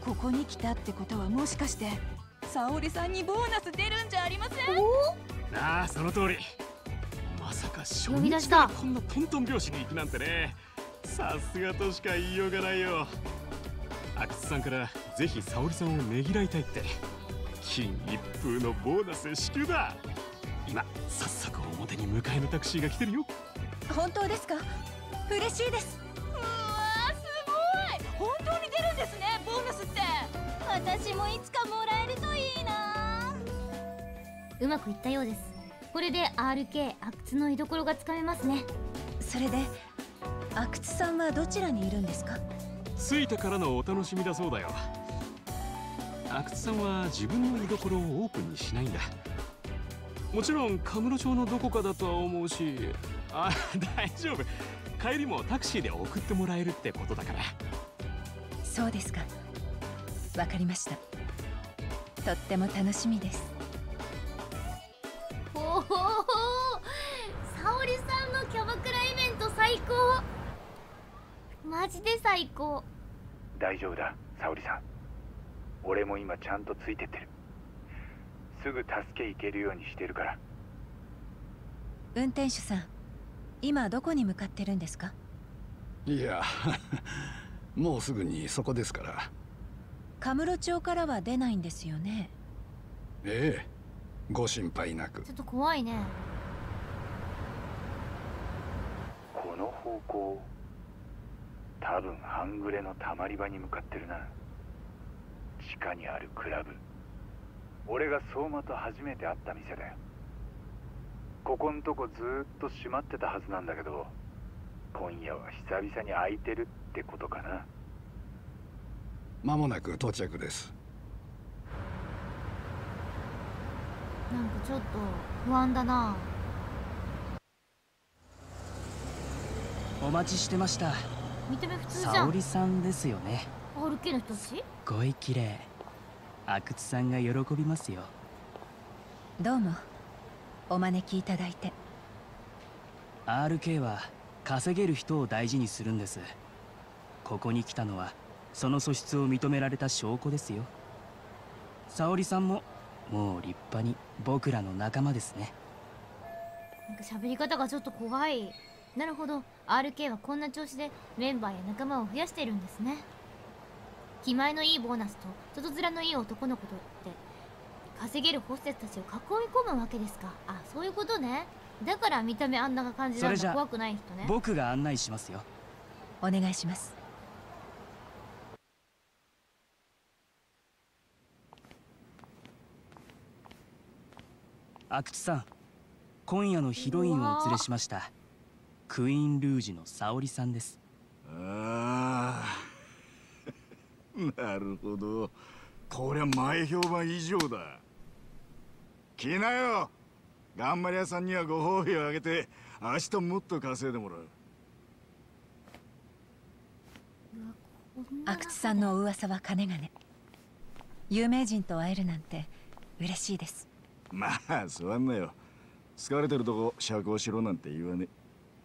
ここに来たってことはもしかして沙織さんにボーナス出るんじゃありません？ ああ、その通り。まさか初呼び出し日からた。 こんなトントン拍子に行くなんてね。さすがとしか言いようがないよ。阿久津さんからぜひ沙織さんをねぎらいたいって金一封のボーナス支給だ。今早速表に迎えのタクシーが来てるよ。 本当ですか？嬉しいです。うわー、すごい。本当に出るんですね、ボーナスって。 私もいつかもらえるといいな。 うまくいったようです。これで アールケー 阿久津の居所がつかめますね。 それで阿久津さんはどちらにいるんですか？ 着いてからのお楽しみだそうだよ。阿久津さんは自分の居所をオープンにしないんだ。もちろんカムロ町のどこかだとは思うし、あ、大丈夫。帰りもタクシーで送ってもらえるってことだから。 そうですか。わかりました。とっても楽しみです。 おお、沙織さんのキャバクライベント最高。マジで最高。 大丈夫だ、沙織さん。俺も今ちゃんとついてってる。すぐ助け行けるようにしてるから。 運転手さん、今どこに向かってるんですか？ いやもうすぐにそこですから。 カムロ町からは出ないんですよね？ ええ、ご心配なく。 ちょっと怖いね。 この方向、多分半グレのたまり場に向かってるな。地下にあるクラブ。俺が相馬と初めて会った店だよ。ここんとこずーっと閉まってたはずなんだけど、今夜は久々に開いてるってことかな。 間もなく到着です。 なんかちょっと不安だな。 お待ちしてました。 見た目普通じゃん。 沙織さんですよね。 アールケー の人たち？ すっごい綺麗。阿久津さんが喜びますよ。 どうもお招きいただいて。 アールケー は稼げる人を大事にするんです。ここに来たのはその素質を認められた証拠ですよ。沙織さんももう立派に僕らの仲間ですね。 なんか喋り方がちょっと怖い。なるほど、 アールケー はこんな調子でメンバーや仲間を増やしているんですね。気前のいいボーナスと外面のいい男の子とって稼げるホステスたちを囲い込むわけですか。あ、そういうことね。だから見た目あんな感じなんだ。怖くない人ね。 僕が案内しますよ。 お願いします。 阿久津さん、今夜のヒロインをお連れしました。クイーンルージュの沙織さんです。 ああなるほど。こりゃ前評判以上だ。来なよ。頑張り屋さんにはご褒美をあげて明日もっと稼いでもらう。 阿久津さんのお噂はかねがね。有名人と会えるなんて嬉しいです。 まあ座んなよ。疲れてるとこ釈放しろなんて言わね。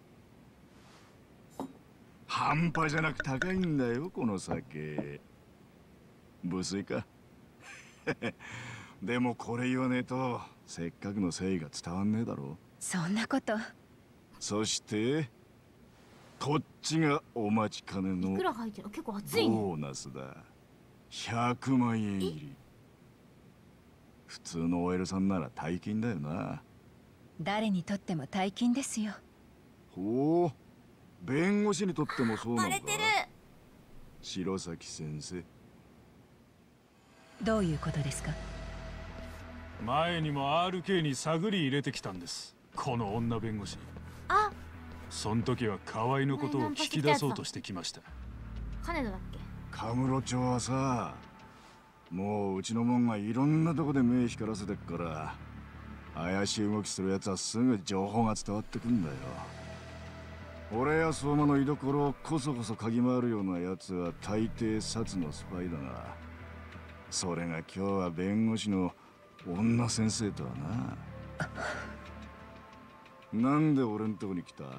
半端じゃなく高いんだよこの酒。無粋かでもこれ言わねえとせっかくの誠意が伝わんねえだろ。 そんなこと。 そしてこっちがお待ちかねのいくら入ってる？結構熱いね。 ボーナスだ。ひゃくまんえん入り。普通の オーエル さんなら大金だよな。 誰にとっても大金ですよ。 ほう、弁護士にとってもそうなのか。 バレてる。 白崎先生。 どういうことですか？ 前にも アールケー に探り入れてきたんです、この女弁護士。 あ、 そん時は河合のことを聞き出そうとしてきました。 金田だっけ？ カムロ町はさ、もううちのもんがいろんなとこで目光らせてっから、怪しい動きするやつはすぐ情報が伝わってくんだよ。俺や相馬の居所をこそこそ嗅ぎ回るようなやつは大抵殺のスパイだが、それが今日は弁護士の女先生とはな。なんで俺んとこに来た？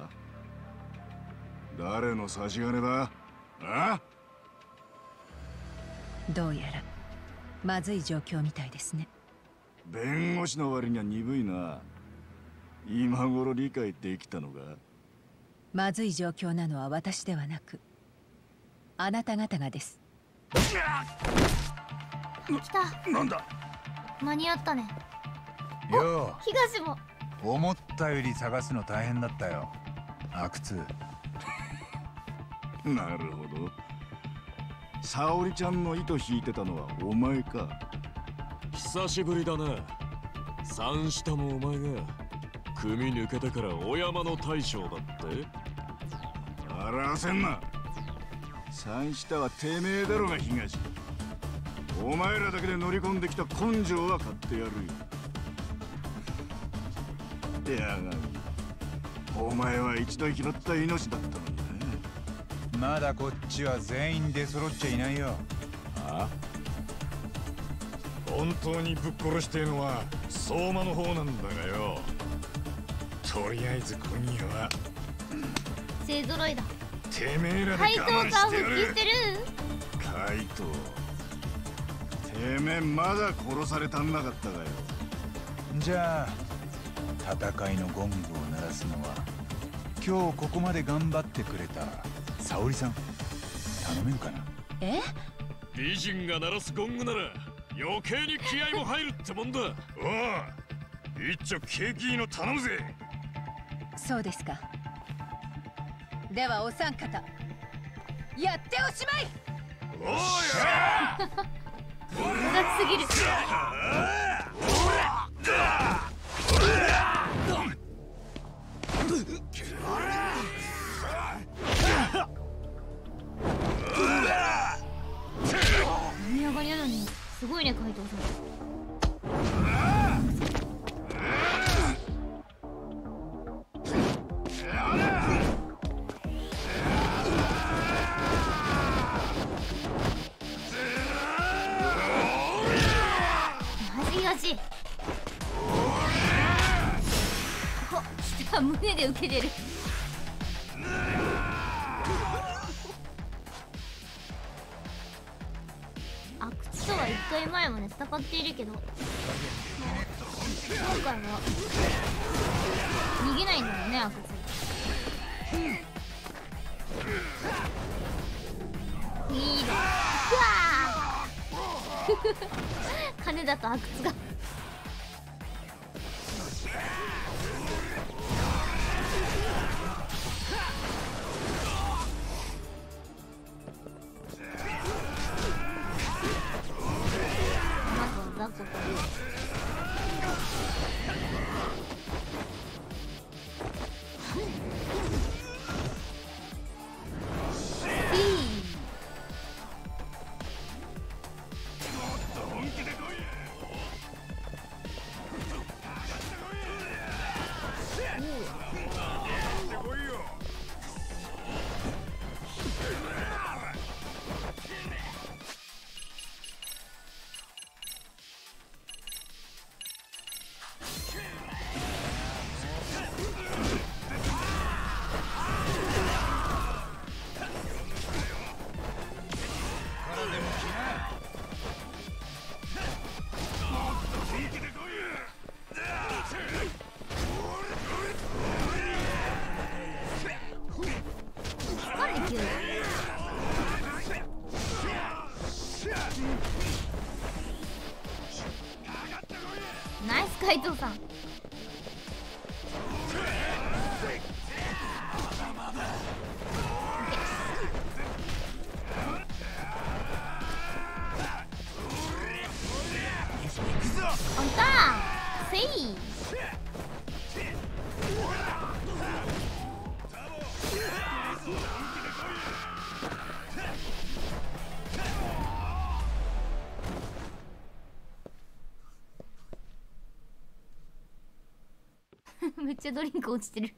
誰の差し金だ？あ？ どうやらまずい状況みたいですね。 弁護士の割には鈍いな。今頃理解できたのか。 まずい状況なのは私ではなくあなた方がです。 来た。 なんだ。 間に合ったね。 よう。 東も思ったより探すの大変だったよ、阿久津。 なるほど。沙織ちゃんの糸引いてたのはお前か。 久しぶりだな。三下もお前が組抜けてからお山の大将だって。 笑わせんな。三下はてめえだろが東。お前らだけで乗り込んできた根性は買ってやるよ。やがみ、お前は一度拾った命だったのにね。まだこっちは全員出揃っちゃいないよ。 ああ、 本当にぶっ殺してえのは相馬の方なんだがよ。とりあえず今夜は勢ぞろいだ。 てめえらで怪盗我慢さんしてやる。 復帰してる。 怪盗、てめえまだ殺されたんなかったかよ。 じゃあ戦いのゴングを鳴らすのは今日ここまで頑張ってくれた沙織さん、頼めんかな。 え？ 美人が鳴らすゴングなら余計に気合も入るってもんだ。おう、 一丁ケーキーの頼むぜ。 そうですか。ではお三方やっておしまい。 おーや長すぎる。盛り上がりなのにすごいね、怪盗さん。お、胸で受けてる。阿久津とは一回前まで戦っているけど、今回は逃げないんだよね、阿久津。いいね。うわー金だと阿久津が雑魚とナイス怪盗さん。あんたせいめっちゃドリンク落ちてる。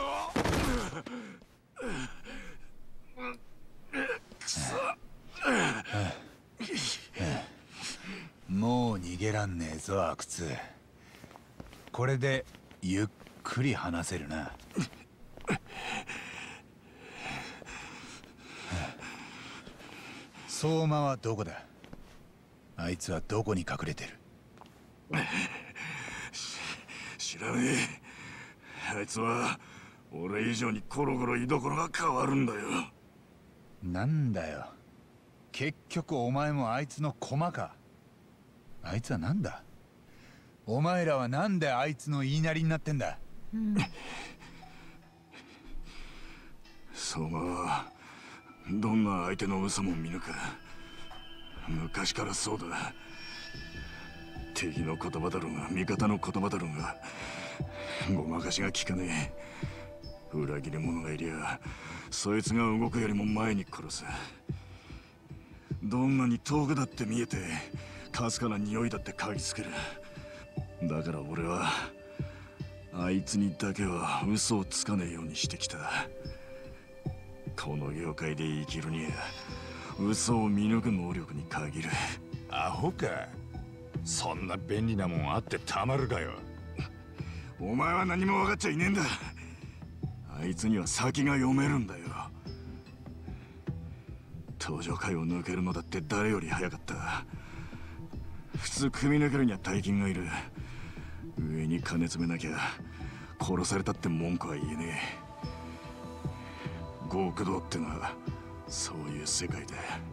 もう逃げらんねえぞ阿久津。これでゆっくり話せるな。相馬はどこだ？ あいつはどこに隠れてる？ 知らねえ。あいつは俺以上にコロコロ居所が変わるんだよ。 なんだよ、結局お前もあいつの駒か。あいつはなんだ？お前らはなんであいつの言いなりになってんだ？うん、 相馬はどんな相手の嘘も見抜く。昔からそうだ。敵の言葉だろうが味方の言葉だろうがごまかしが効かねえ。裏切り者がいりゃそいつが動くよりも前に殺す。どんなに遠くだって見えてかすかな匂いだって嗅ぎつける。だから俺はあいつにだけは嘘をつかねえようにしてきた。この業界で生きるには嘘を見抜く能力に限る。 アホか。そんな便利なもんあってたまるかよ。 お前は何も分かっちゃいねえんだ。あいつには先が読めるんだよ。登場界を抜けるのだって誰より早かった。普通組み抜けるには大金がいる。上に金詰めなきゃ殺されたって文句は言えねえ。極道ってのはそういう世界だ。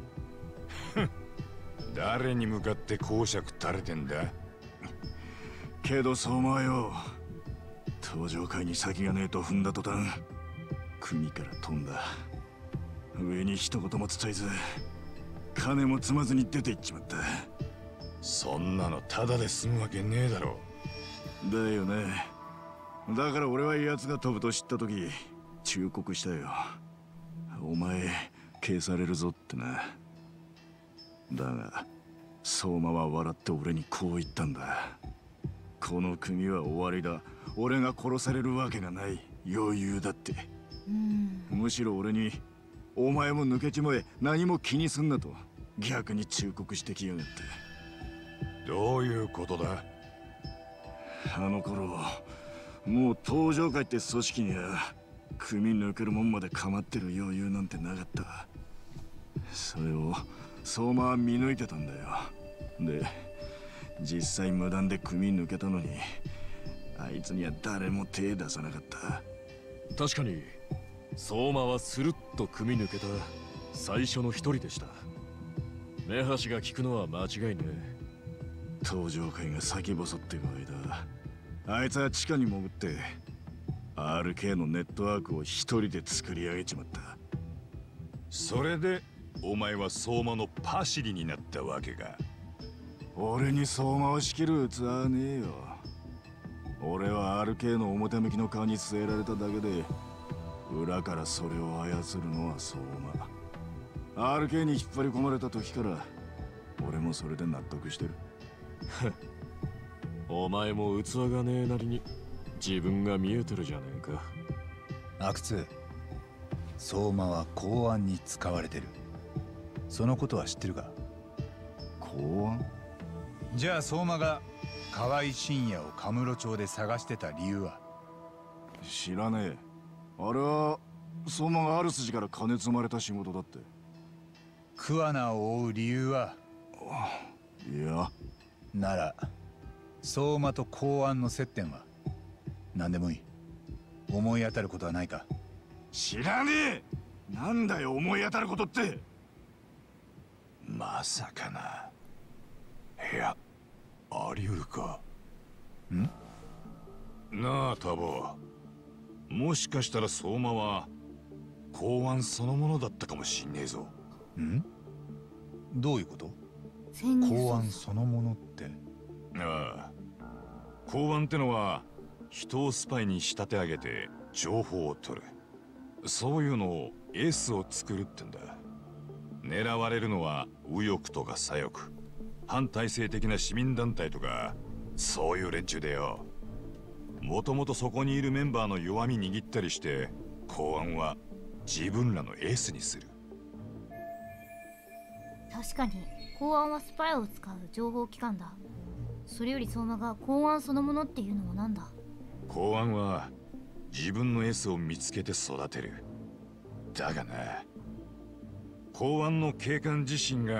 誰に向かって講釈垂れてんだ？ けど相馬はよ、登場界に先がねえと踏んだ途端組から飛んだ。上に一言も伝えず金も積まずに出て行っちまった。 そんなのタダで済むわけねえだろ。 だよね。だから俺は奴が飛ぶと知った時忠告したよ。お前消されるぞってな。だが相馬は笑って俺にこう言ったんだ。この組は終わりだ。俺が殺されるわけがない。余裕だって。むしろ俺にお前も抜けちまえ、何も気にすんなと逆に忠告してきやがって。 どういうことだ？ あの頃もう登場界って組織には組抜けるもんまで構ってる余裕なんてなかった。それを相馬は見抜いてたんだよ。で実際無断で組抜けたのにあいつには誰も手出さなかった。 確かに相馬はスルッと組み抜けた最初の一人でした。目端が利くのは間違いねえ。 登場界が先細っていく間あいつは地下に潜って アールケー のネットワークを一人で作り上げちまった。 それでお前は相馬のパシリになったわけか。 俺に相馬を仕切る器はねえよ。俺は アールケー の表向きの顔に据えられただけで裏からそれを操るのは相馬。 アールケー に引っ張り込まれた時から俺もそれで納得してる。 お前も器がねえなりに自分が見えてるじゃねえか。 阿久津、相馬は公安に使われてる。そのことは知ってるか？ 公安？ じゃあ相馬が河合信也をカムロ町で探してた理由は？ 知らねえ。あれは相馬がある筋から金積まれた仕事だって。 桑名を追う理由は？ いや。 なら相馬と公安の接点は？何でもいい。思い当たることはないか？ 知らねえ。なんだよ思い当たることって。 まさかな。いや、あり得るか。 ん？ なあタボ、もしかしたら相馬は公安そのものだったかもしんねえぞ。 ん？どういうこと？公安そのものって？ ああ、公安ってのは人をスパイに仕立て上げて情報を取る、そういうのをエースを作るってんだ。狙われるのは右翼とか左翼、反体制的な市民団体とかそういう連中でよ。もともとそこにいるメンバーの弱み握ったりして公安は自分らのエースにする。 確かに公安はスパイを使う情報機関だ。それより相馬が公安そのものっていうのは何だ？ 公安は自分のエースを見つけて育てる。だがな、公安の警官自身が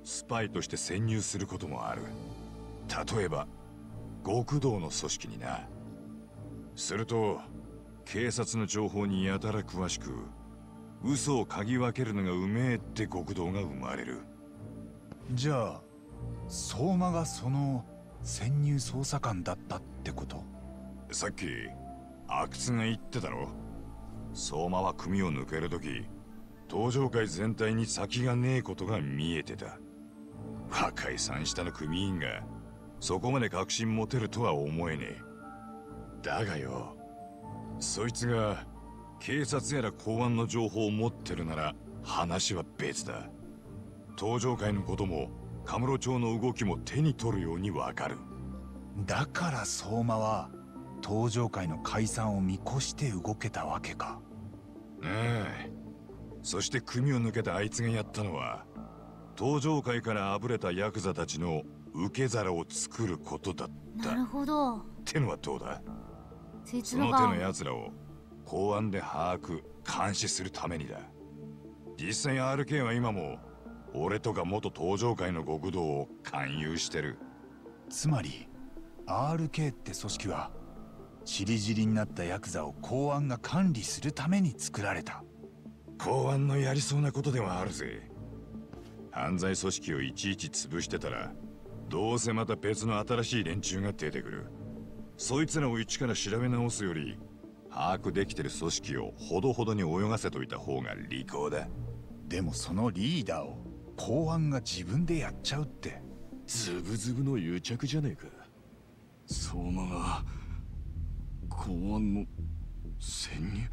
スパイとして潜入することもある。例えば極道の組織にな。すると警察の情報にやたら詳しく、嘘を嗅ぎ分けるのがうめえって極道が生まれる。 じゃあ相馬がその潜入捜査官だったってこと？ さっき阿久津が言ってたろ。相馬は組を抜けるとき、東上会全体に先がねえことが見えてた。若い三下の組員がそこまで確信持てるとは思えねえ。だがよ、そいつが警察やら公安の情報を持ってるなら話は別だ。東上会のこともカムロ町の動きも手に取るようにわかる。 だから相馬は東上会の解散を見越して動けたわけか。 ええ。そして組を抜けたあいつがやったのは、東上会からあぶれたヤクザたちの受け皿を作ることだった。 なるほど。 ってのはどうだ？ そその手の奴らを公安で把握監視するためにだ。実際 アールケー は今も俺とか元東上会の極道を勧誘してる。 つまり アールケー って組織はちりぢりになったヤクザを公安が管理するために作られた。 公安のやりそうなことではあるぜ。犯罪組織をいちいち潰してたら、どうせまた別の新しい連中が出てくる。そいつらを一から調べ直すより、把握できてる組織をほどほどに泳がせといた方が利口だ。 でもそのリーダーを公安が自分でやっちゃうって、 ズブズブの癒着じゃねえか。 相馬が公安の潜入？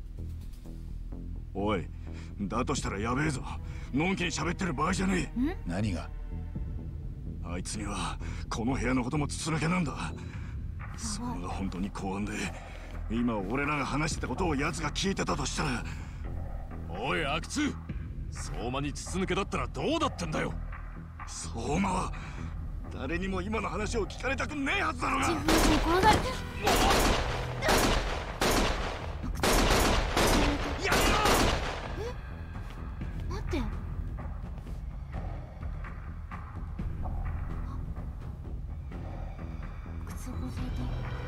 おい、だとしたらやべえぞ。のんきに喋ってる場合じゃねえ。 何が？ あいつにはこの部屋のことも筒抜けなんだ。相馬が本当に公安で今俺らが話してたことを奴が聞いてたとしたら。 おい阿久津、相馬に筒抜けだったらどうだってんだよ。 相馬は誰にも今の話を聞かれたくねえはずだろうが。 自分に殺されてる。 やめろ！ え？待って。靴を殺された。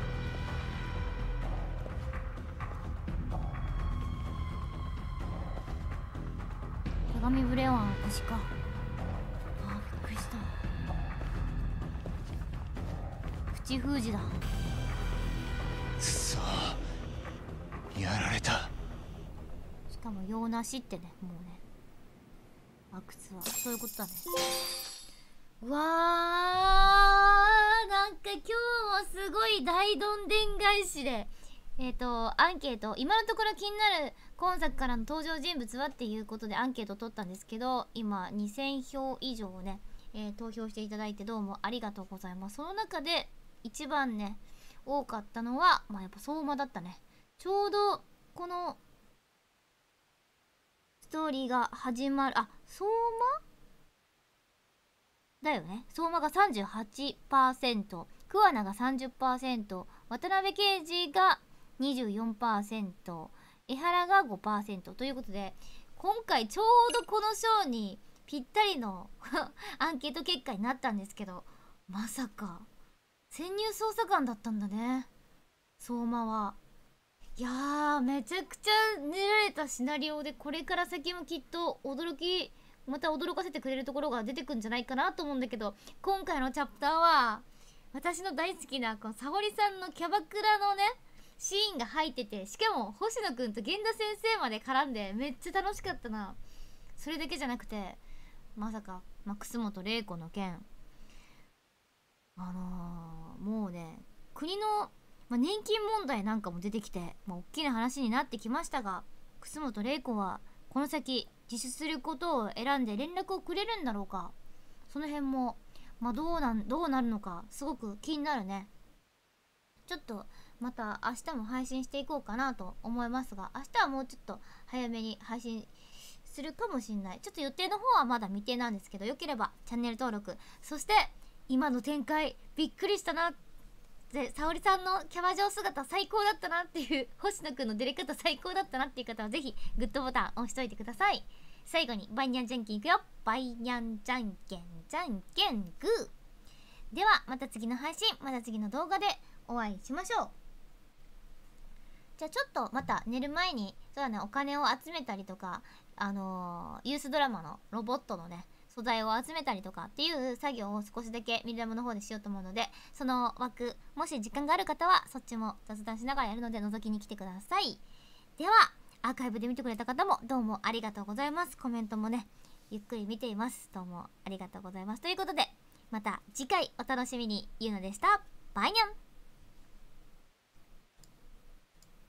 手紙ブレオンは私か。あ、びっくりした。口封じだ。 くそ、やられた。 しかも用なしってね、もうね。阿久津はそういうことだね。うわー、なんか今日もすごい大どんでん返しで、えっとアンケート、今のところ気になる今作からの登場人物はっていうことでアンケートを取ったんですけど、今にせんひょう以上ね、えー、投票していただいてどうもありがとうございます。その中で一番ね多かったのは、まあやっぱ相馬だったね。ちょうどこのストーリーが始まる、あ、相馬だよね。相馬が さんじゅうはちパーセント、桑名が さんじゅっパーセント、渡辺刑事が にじゅうよんパーセント、江原が ごパーセント ということで、今回ちょうどこの章にぴったりのアンケート結果になったんですけど、まさか潜入捜査官だったんだね、相馬は。いやー、めちゃくちゃ練られたシナリオで、これから先もきっと驚き、また驚かせてくれるところが出てくんじゃないかなと思うんだけど、今回のチャプターは私の大好きなこの沙織さんのキャバクラのねシーンが入ってて、しかも星野くんと源田先生まで絡んでめっちゃ楽しかったな。それだけじゃなくて、まさか、まあ、楠本玲子の件、あのー、もうね国の、まあ、年金問題なんかも出てきて、まあ、大きな話になってきましたが、楠本玲子はこの先自首することを選んで連絡をくれるんだろうか。その辺も、まあ、どうなん、どうなるのかすごく気になるね。ちょっとまた明日も配信していこうかなと思いますが、明日はもうちょっと早めに配信するかもしんない。ちょっと予定の方はまだ未定なんですけど、よければチャンネル登録、そして今の展開びっくりしたな、で沙織さんのキャバ嬢姿最高だったなっていう、星野くんの出れ方最高だったなっていう方はぜひグッドボタン押しといてください。 最後にバイニャンじゃんけんいくよ。バイニャンじゃんけんじゃんけんグー。ではまた次の配信、また次の動画でお会いしましょう。じゃあちょっとまた寝る前にそうだね、お金を集めたりとか、あのー、ユースドラマのロボットのね素材を集めたりとかっていう作業を少しだけミリダムの方でしようと思うので、その枠もし時間がある方はそっちも雑談しながらやるので覗きに来てください。ではアーカイブで見てくれた方もどうもありがとうございます。コメントもねゆっくり見ています。どうもありがとうございます。ということでまた次回お楽しみに。ゆうなでした。バイニャン。